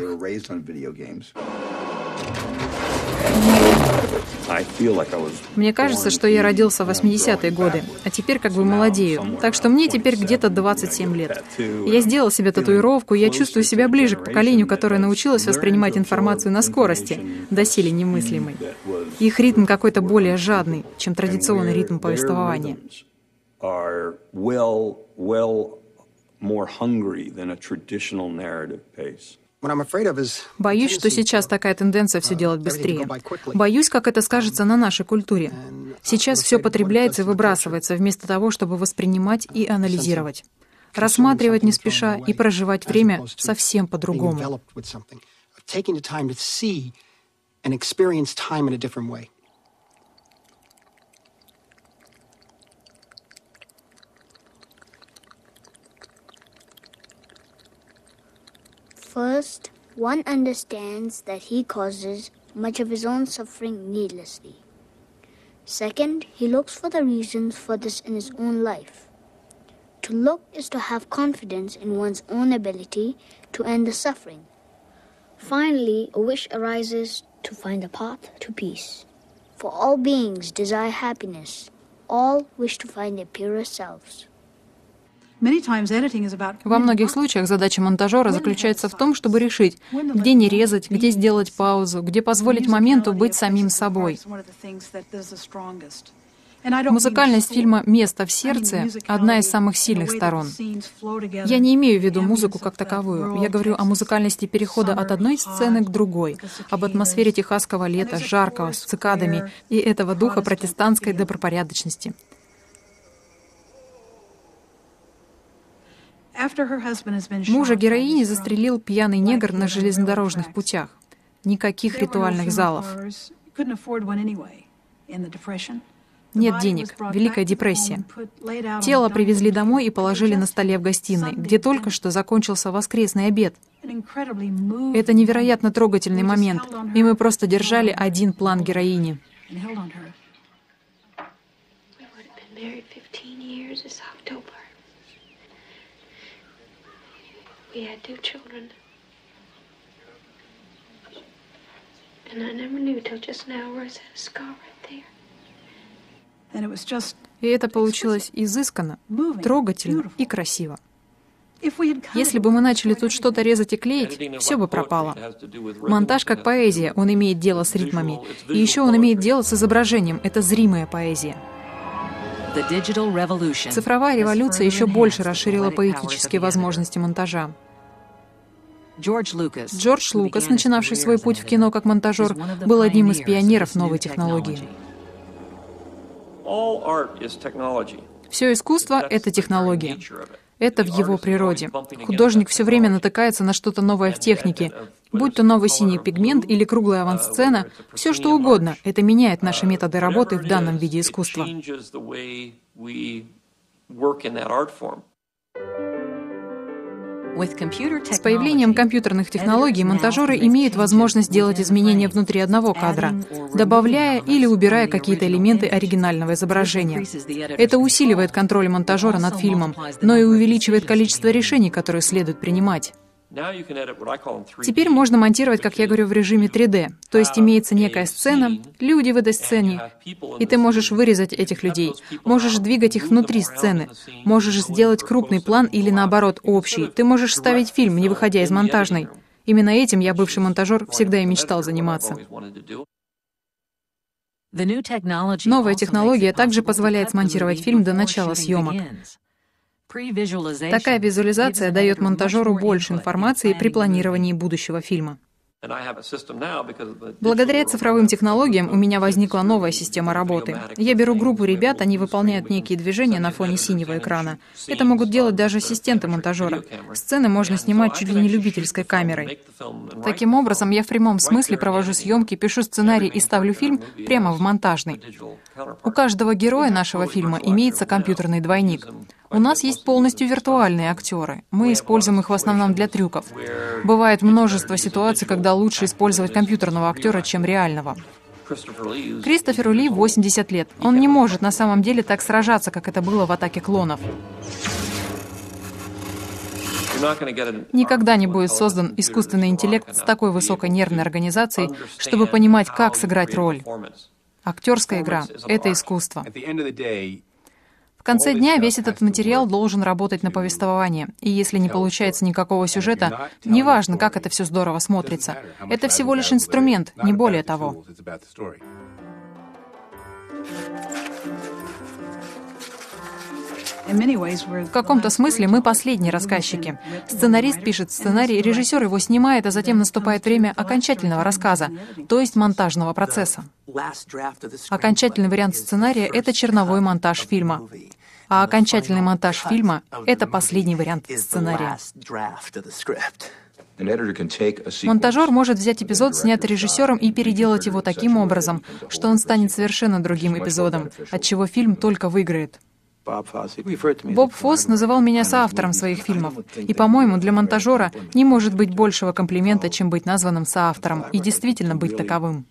Мне кажется, что я родился в восьмидесятые годы, а теперь как бы молодею, так что мне теперь где-то двадцать семь лет. Я сделал себе татуировку, и я чувствую себя ближе к поколению, которое научилось воспринимать информацию на скорости, доселе немыслимой. Их ритм какой-то более жадный, чем традиционный ритм повествования. Are well, well more hungry than a traditional narrative pace. Боюсь, что сейчас такая тенденция все делать быстрее. Боюсь, как это скажется на нашей культуре. Сейчас все потребляется и выбрасывается, вместо того, чтобы воспринимать и анализировать. Рассматривать не спеша и проживать время совсем по-другому. First, one understands that he causes much of his own suffering needlessly. Second, he looks for the reasons for this in his own life. To look is to have confidence in one's own ability to end the suffering. Finally, a wish arises to find a path to peace. For all beings desire happiness. All wish to find their purer selves. Во многих случаях задача монтажера заключается в том, чтобы решить, где не резать, где сделать паузу, где позволить моменту быть самим собой. Музыкальность фильма «Место в сердце» — одна из самых сильных сторон. Я не имею в виду музыку как таковую. Я говорю о музыкальности перехода от одной сцены к другой, об атмосфере техасского лета, жаркого, с цикадами и этого духа протестантской добропорядочности. Мужа героини застрелил пьяный негр на железнодорожных путях. Никаких ритуальных залов. Нет денег. Великая депрессия. Тело привезли домой и положили на столе в гостиной, где только что закончился воскресный обед. Это невероятно трогательный момент, и мы просто держали один план героини. We had two children. And I never knew till just now Rose had a scar right there. И это получилось изысканно, трогательно и красиво. Если бы мы начали тут что-то резать и клеить, все бы пропало. Монтаж как поэзия, он имеет дело с ритмами. И еще он имеет дело с изображением, это зримая поэзия. Цифровая революция еще больше расширила поэтические возможности монтажа. Джордж Лукас, начинавший свой путь в кино как монтажер, был одним из пионеров новой технологии. Все искусство — это технология. Это в его природе. Художник все время натыкается на что-то новое в технике. Будь то новый синий пигмент или круглая авансцена, все что угодно. Это меняет наши методы работы в данном виде искусства. С появлением компьютерных технологий монтажеры имеют возможность делать изменения внутри одного кадра, добавляя или убирая какие-то элементы оригинального изображения. Это усиливает контроль монтажера над фильмом, но и увеличивает количество решений, которые следует принимать. Теперь можно монтировать, как я говорю, в режиме три дэ, то есть имеется некая сцена, люди в этой сцене, и ты можешь вырезать этих людей, можешь двигать их внутри сцены, можешь сделать крупный план или, наоборот, общий, ты можешь ставить фильм, не выходя из монтажной. Именно этим я, бывший монтажер, всегда и мечтал заниматься. Новая технология также позволяет смонтировать фильм до начала съемок. Такая визуализация дает монтажеру больше информации при планировании будущего фильма. Благодаря цифровым технологиям у меня возникла новая система работы. Я беру группу ребят, они выполняют некие движения на фоне синего экрана. Это могут делать даже ассистенты монтажера. Сцены можно снимать чуть ли не любительской камерой. Таким образом, я в прямом смысле провожу съемки, пишу сценарий и ставлю фильм прямо в монтажный. У каждого героя нашего фильма имеется компьютерный двойник. У нас есть полностью виртуальные актеры. Мы используем их в основном для трюков. Бывает множество ситуаций, когда лучше использовать компьютерного актера, чем реального. Кристоферу Ли восемьдесят лет. Он не может на самом деле так сражаться, как это было в «Атаке клонов». Никогда не будет создан искусственный интеллект с такой высокой нервной организацией, чтобы понимать, как сыграть роль. Актерская игра — это искусство. В конце дня весь этот материал должен работать на повествование, и если не получается никакого сюжета, неважно, как это все здорово смотрится. Это всего лишь инструмент, не более того. В каком-то смысле мы последние рассказчики. Сценарист пишет сценарий, режиссер его снимает, а затем наступает время окончательного рассказа, то есть монтажного процесса. Окончательный вариант сценария — это черновой монтаж фильма. А окончательный монтаж фильма — это последний вариант сценария. Монтажер может взять эпизод, снятый режиссером, и переделать его таким образом, что он станет совершенно другим эпизодом, от чего фильм только выиграет. Боб Фосс называл меня соавтором своих фильмов, и, по-моему, для монтажера не может быть большего комплимента, чем быть названным соавтором и действительно быть таковым.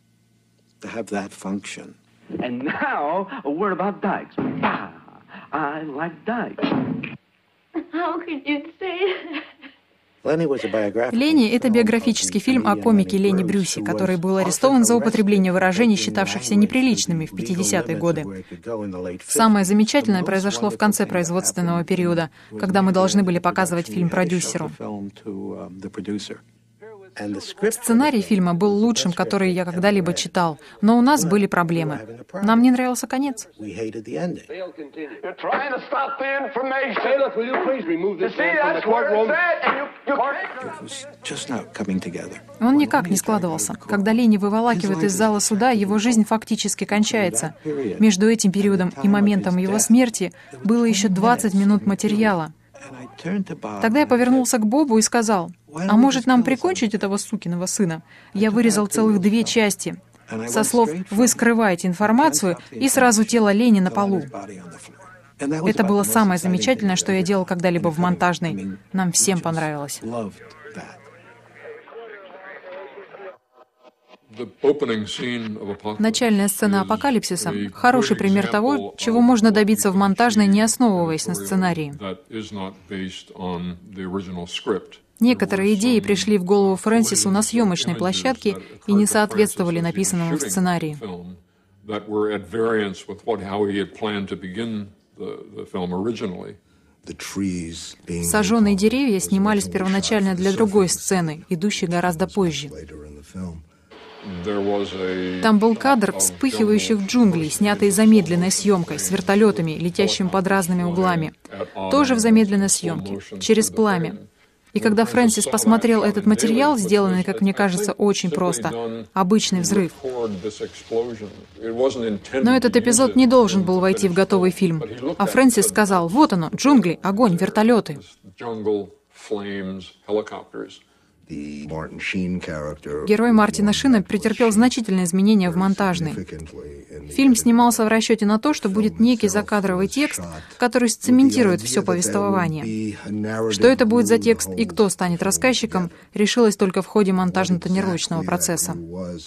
«Ленни» — это биографический фильм о комике Ленни Брюсе, который был арестован за употребление выражений, считавшихся неприличными в пятидесятые годы. Самое замечательное произошло в конце производственного периода, когда мы должны были показывать фильм продюсеру. Сценарий фильма был лучшим, который я когда-либо читал, но у нас были проблемы. Нам не нравился конец. Он никак не складывался. Когда Ленни выволакивают из зала суда, его жизнь фактически кончается. Между этим периодом и моментом его смерти было еще двадцать минут материала. Тогда я повернулся к Бобу и сказал: «А может, нам прикончить этого сукиного сына?» Я вырезал целых две части. Со слов «Вы скрываете информацию» и сразу тело Ленни на полу. Это было самое замечательное, что я делал когда-либо в монтажной. Нам всем понравилось. Начальная сцена апокалипсиса — хороший пример того, чего можно добиться в монтажной, не основываясь на сценарии. Некоторые идеи пришли в голову Фрэнсису на съемочной площадке и не соответствовали написанному в сценарии. Сожженные деревья снимались первоначально для другой сцены, идущей гораздо позже. Там был кадр вспыхивающих джунглей, снятый замедленной съемкой, с вертолетами, летящими под разными углами. Тоже в замедленной съемке, через пламя. И когда Фрэнсис посмотрел этот материал, сделанный, как мне кажется, очень просто, обычный взрыв. Но этот эпизод не должен был войти в готовый фильм. А Фрэнсис сказал: «Вот оно, джунгли, огонь, вертолеты». Герой Мартина Шина претерпел значительные изменения в монтажной. Фильм снимался в расчете на то, что будет некий закадровый текст, который сцементирует все повествование. Что это будет за текст и кто станет рассказчиком, решилось только в ходе монтажно-тонировочного процесса.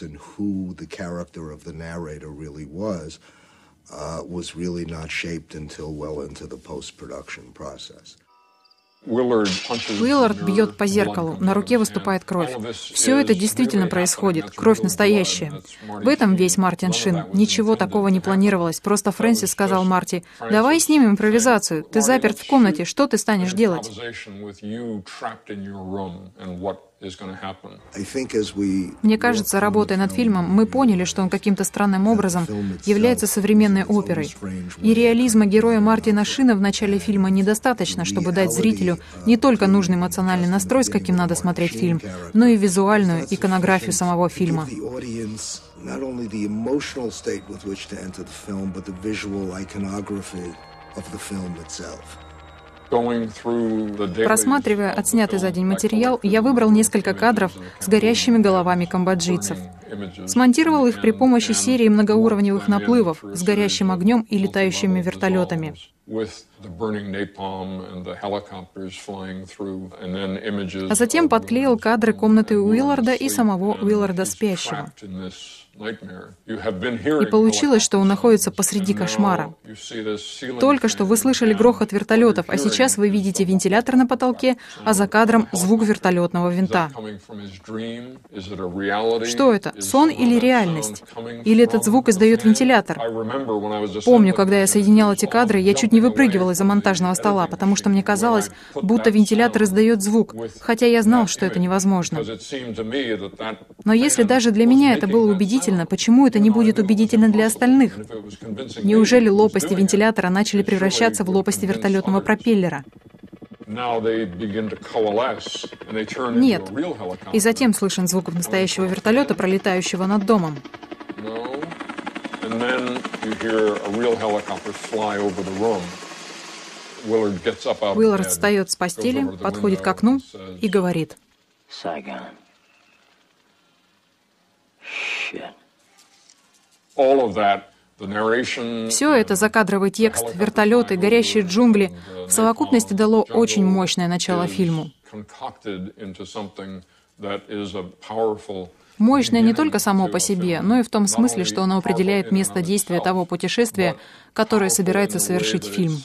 Уиллард бьет по зеркалу, на руке выступает кровь. Все это действительно происходит, кровь настоящая. В этом весь Мартин Шин. Ничего такого не планировалось, просто Фрэнсис сказал Марти: «Давай снимем импровизацию, ты заперт в комнате, что ты станешь делать?» Мне кажется, работая над фильмом, мы поняли, что он каким-то странным образом является современной оперой. И реализма героя Мартина Шина в начале фильма недостаточно, чтобы дать зрителю не только нужный эмоциональный настрой, с каким надо смотреть фильм, но и визуальную иконографию самого фильма. Просматривая отснятый за день материал, я выбрал несколько кадров с горящими головами камбоджийцев. Смонтировал их при помощи серии многоуровневых наплывов с горящим огнем и летающими вертолетами. А затем подклеил кадры комнаты Уилларда и самого Уилларда спящего. И получилось, что он находится посреди кошмара. Только что вы слышали грохот вертолетов, а сейчас вы видите вентилятор на потолке, а за кадром звук вертолетного винта. Что это? Сон или реальность? Или этот звук издает вентилятор? Помню, когда я соединял эти кадры, я чуть не выпрыгивал из-за монтажного стола, потому что мне казалось, будто вентилятор издает звук, хотя я знал, что это невозможно. Но если даже для меня это было убедительно, убедительно, почему это не будет убедительно для остальных? Неужели лопасти вентилятора начали превращаться в лопасти вертолетного пропеллера? Нет. И затем слышен звук настоящего вертолета, пролетающего над домом. Уиллард встает с постели, подходит к окну и говорит: все это, закадровый текст, вертолеты, горящие джунгли, в совокупности дало очень мощное начало фильму. Мощное не только само по себе, но и в том смысле, что оно определяет место действия того путешествия, которое собирается совершить фильм.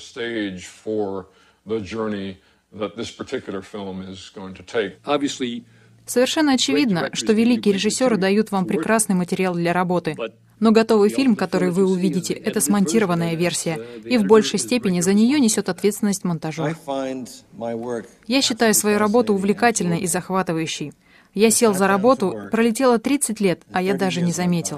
Совершенно очевидно, что великие режиссеры дают вам прекрасный материал для работы, но готовый фильм, который вы увидите, это смонтированная версия, и в большей степени за нее несет ответственность монтажер. Я считаю свою работу увлекательной и захватывающей. Я сел за работу, пролетело тридцать лет, а я даже не заметил.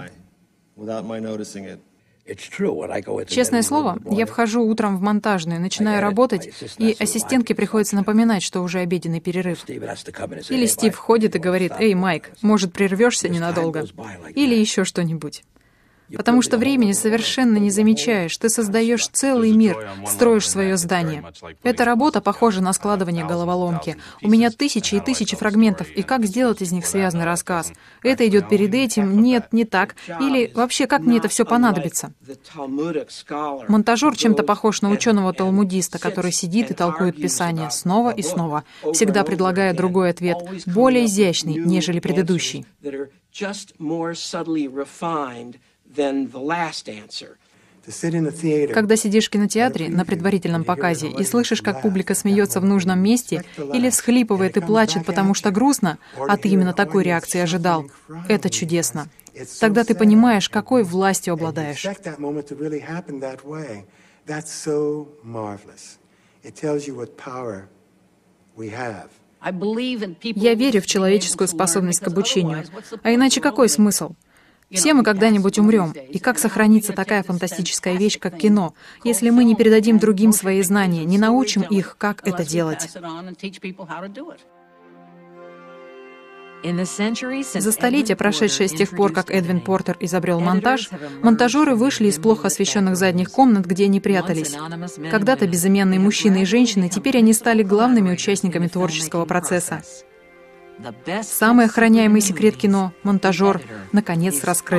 Честное слово, я вхожу утром в монтажную, начинаю работать, и ассистентке приходится напоминать, что уже обеденный перерыв. Или Стив входит и говорит: «Эй, Майк, может, прервешься ненадолго?» Или еще что-нибудь. Потому что времени совершенно не замечаешь. Ты создаешь целый мир, строишь свое здание. Эта работа похожа на складывание головоломки. У меня тысячи и тысячи фрагментов, и как сделать из них связанный рассказ? Это идет перед этим, нет, не так. Или вообще, как мне это все понадобится? Монтажер чем-то похож на ученого-талмудиста, который сидит и толкует Писание снова и снова, всегда предлагая другой ответ, более изящный, нежели предыдущий. Когда сидишь в кинотеатре на предварительном показе и слышишь, как публика смеется в нужном месте или всхлипывает и плачет, потому что грустно, а ты именно такой реакции ожидал, это чудесно. Тогда ты понимаешь, какой властью обладаешь. Я верю в человеческую способность к обучению. А иначе какой смысл? Все мы когда-нибудь умрем. И как сохранится такая фантастическая вещь, как кино, если мы не передадим другим свои знания, не научим их, как это делать? За столетия, прошедшие с тех пор, как Эдвин Портер изобрел монтаж, монтажеры вышли из плохо освещенных задних комнат, где они прятались. Когда-то безымянные мужчины и женщины, теперь они стали главными участниками творческого процесса. Самый охраняемый секрет кино — монтажер — наконец раскрыт.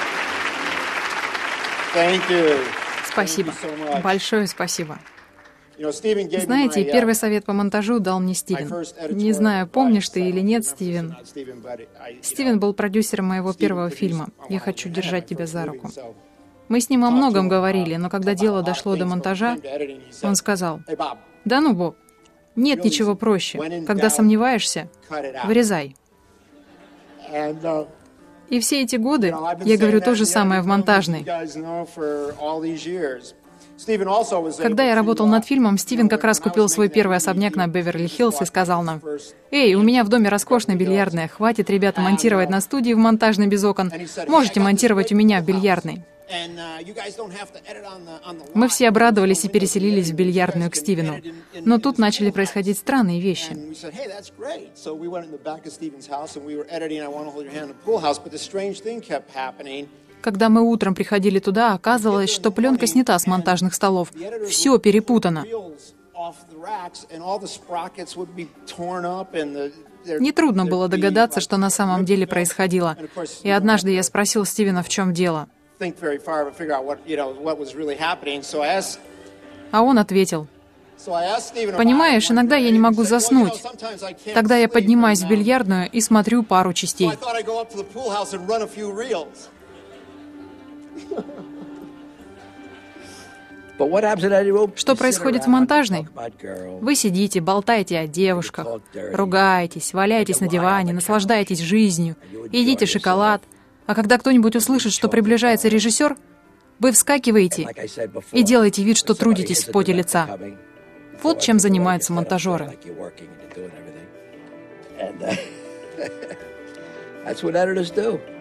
Спасибо. Большое спасибо. Знаете, первый совет по монтажу дал мне Стивен. Не знаю, помнишь ты или нет, Стивен. Стивен был продюсером моего первого фильма «Я хочу держать тебя за руку». Мы с ним о многом говорили, но когда дело дошло до монтажа, он сказал: «Да ну, Боб, нет ничего проще. Когда сомневаешься, вырезай». И все эти годы я говорю то же самое в монтажной. Когда я работал над фильмом, Стивен как раз купил свой первый особняк на Беверли-Хиллз и сказал нам: «Эй, у меня в доме роскошная бильярдная, хватит, ребята, монтировать на студии в монтажной без окон, можете монтировать у меня в бильярдной». Мы все обрадовались и переселились в бильярдную к Стивену. Но тут начали происходить странные вещи. Когда мы утром приходили туда, оказывалось, что пленка снята с монтажных столов. Все перепутано. Нетрудно было догадаться, что на самом деле происходило. И однажды я спросил Стивена, в чем дело. А он ответил: «Понимаешь, иногда я не могу заснуть. Тогда я поднимаюсь в бильярдную и смотрю пару частей». Что происходит в монтажной? Вы сидите, болтаете о девушках, ругаетесь, валяетесь на диване, наслаждаетесь жизнью, едите шоколад. А когда кто-нибудь услышит, что приближается режиссер, вы вскакиваете и делаете вид, что трудитесь в поте лица. Вот чем занимаются монтажеры. That's what editors do.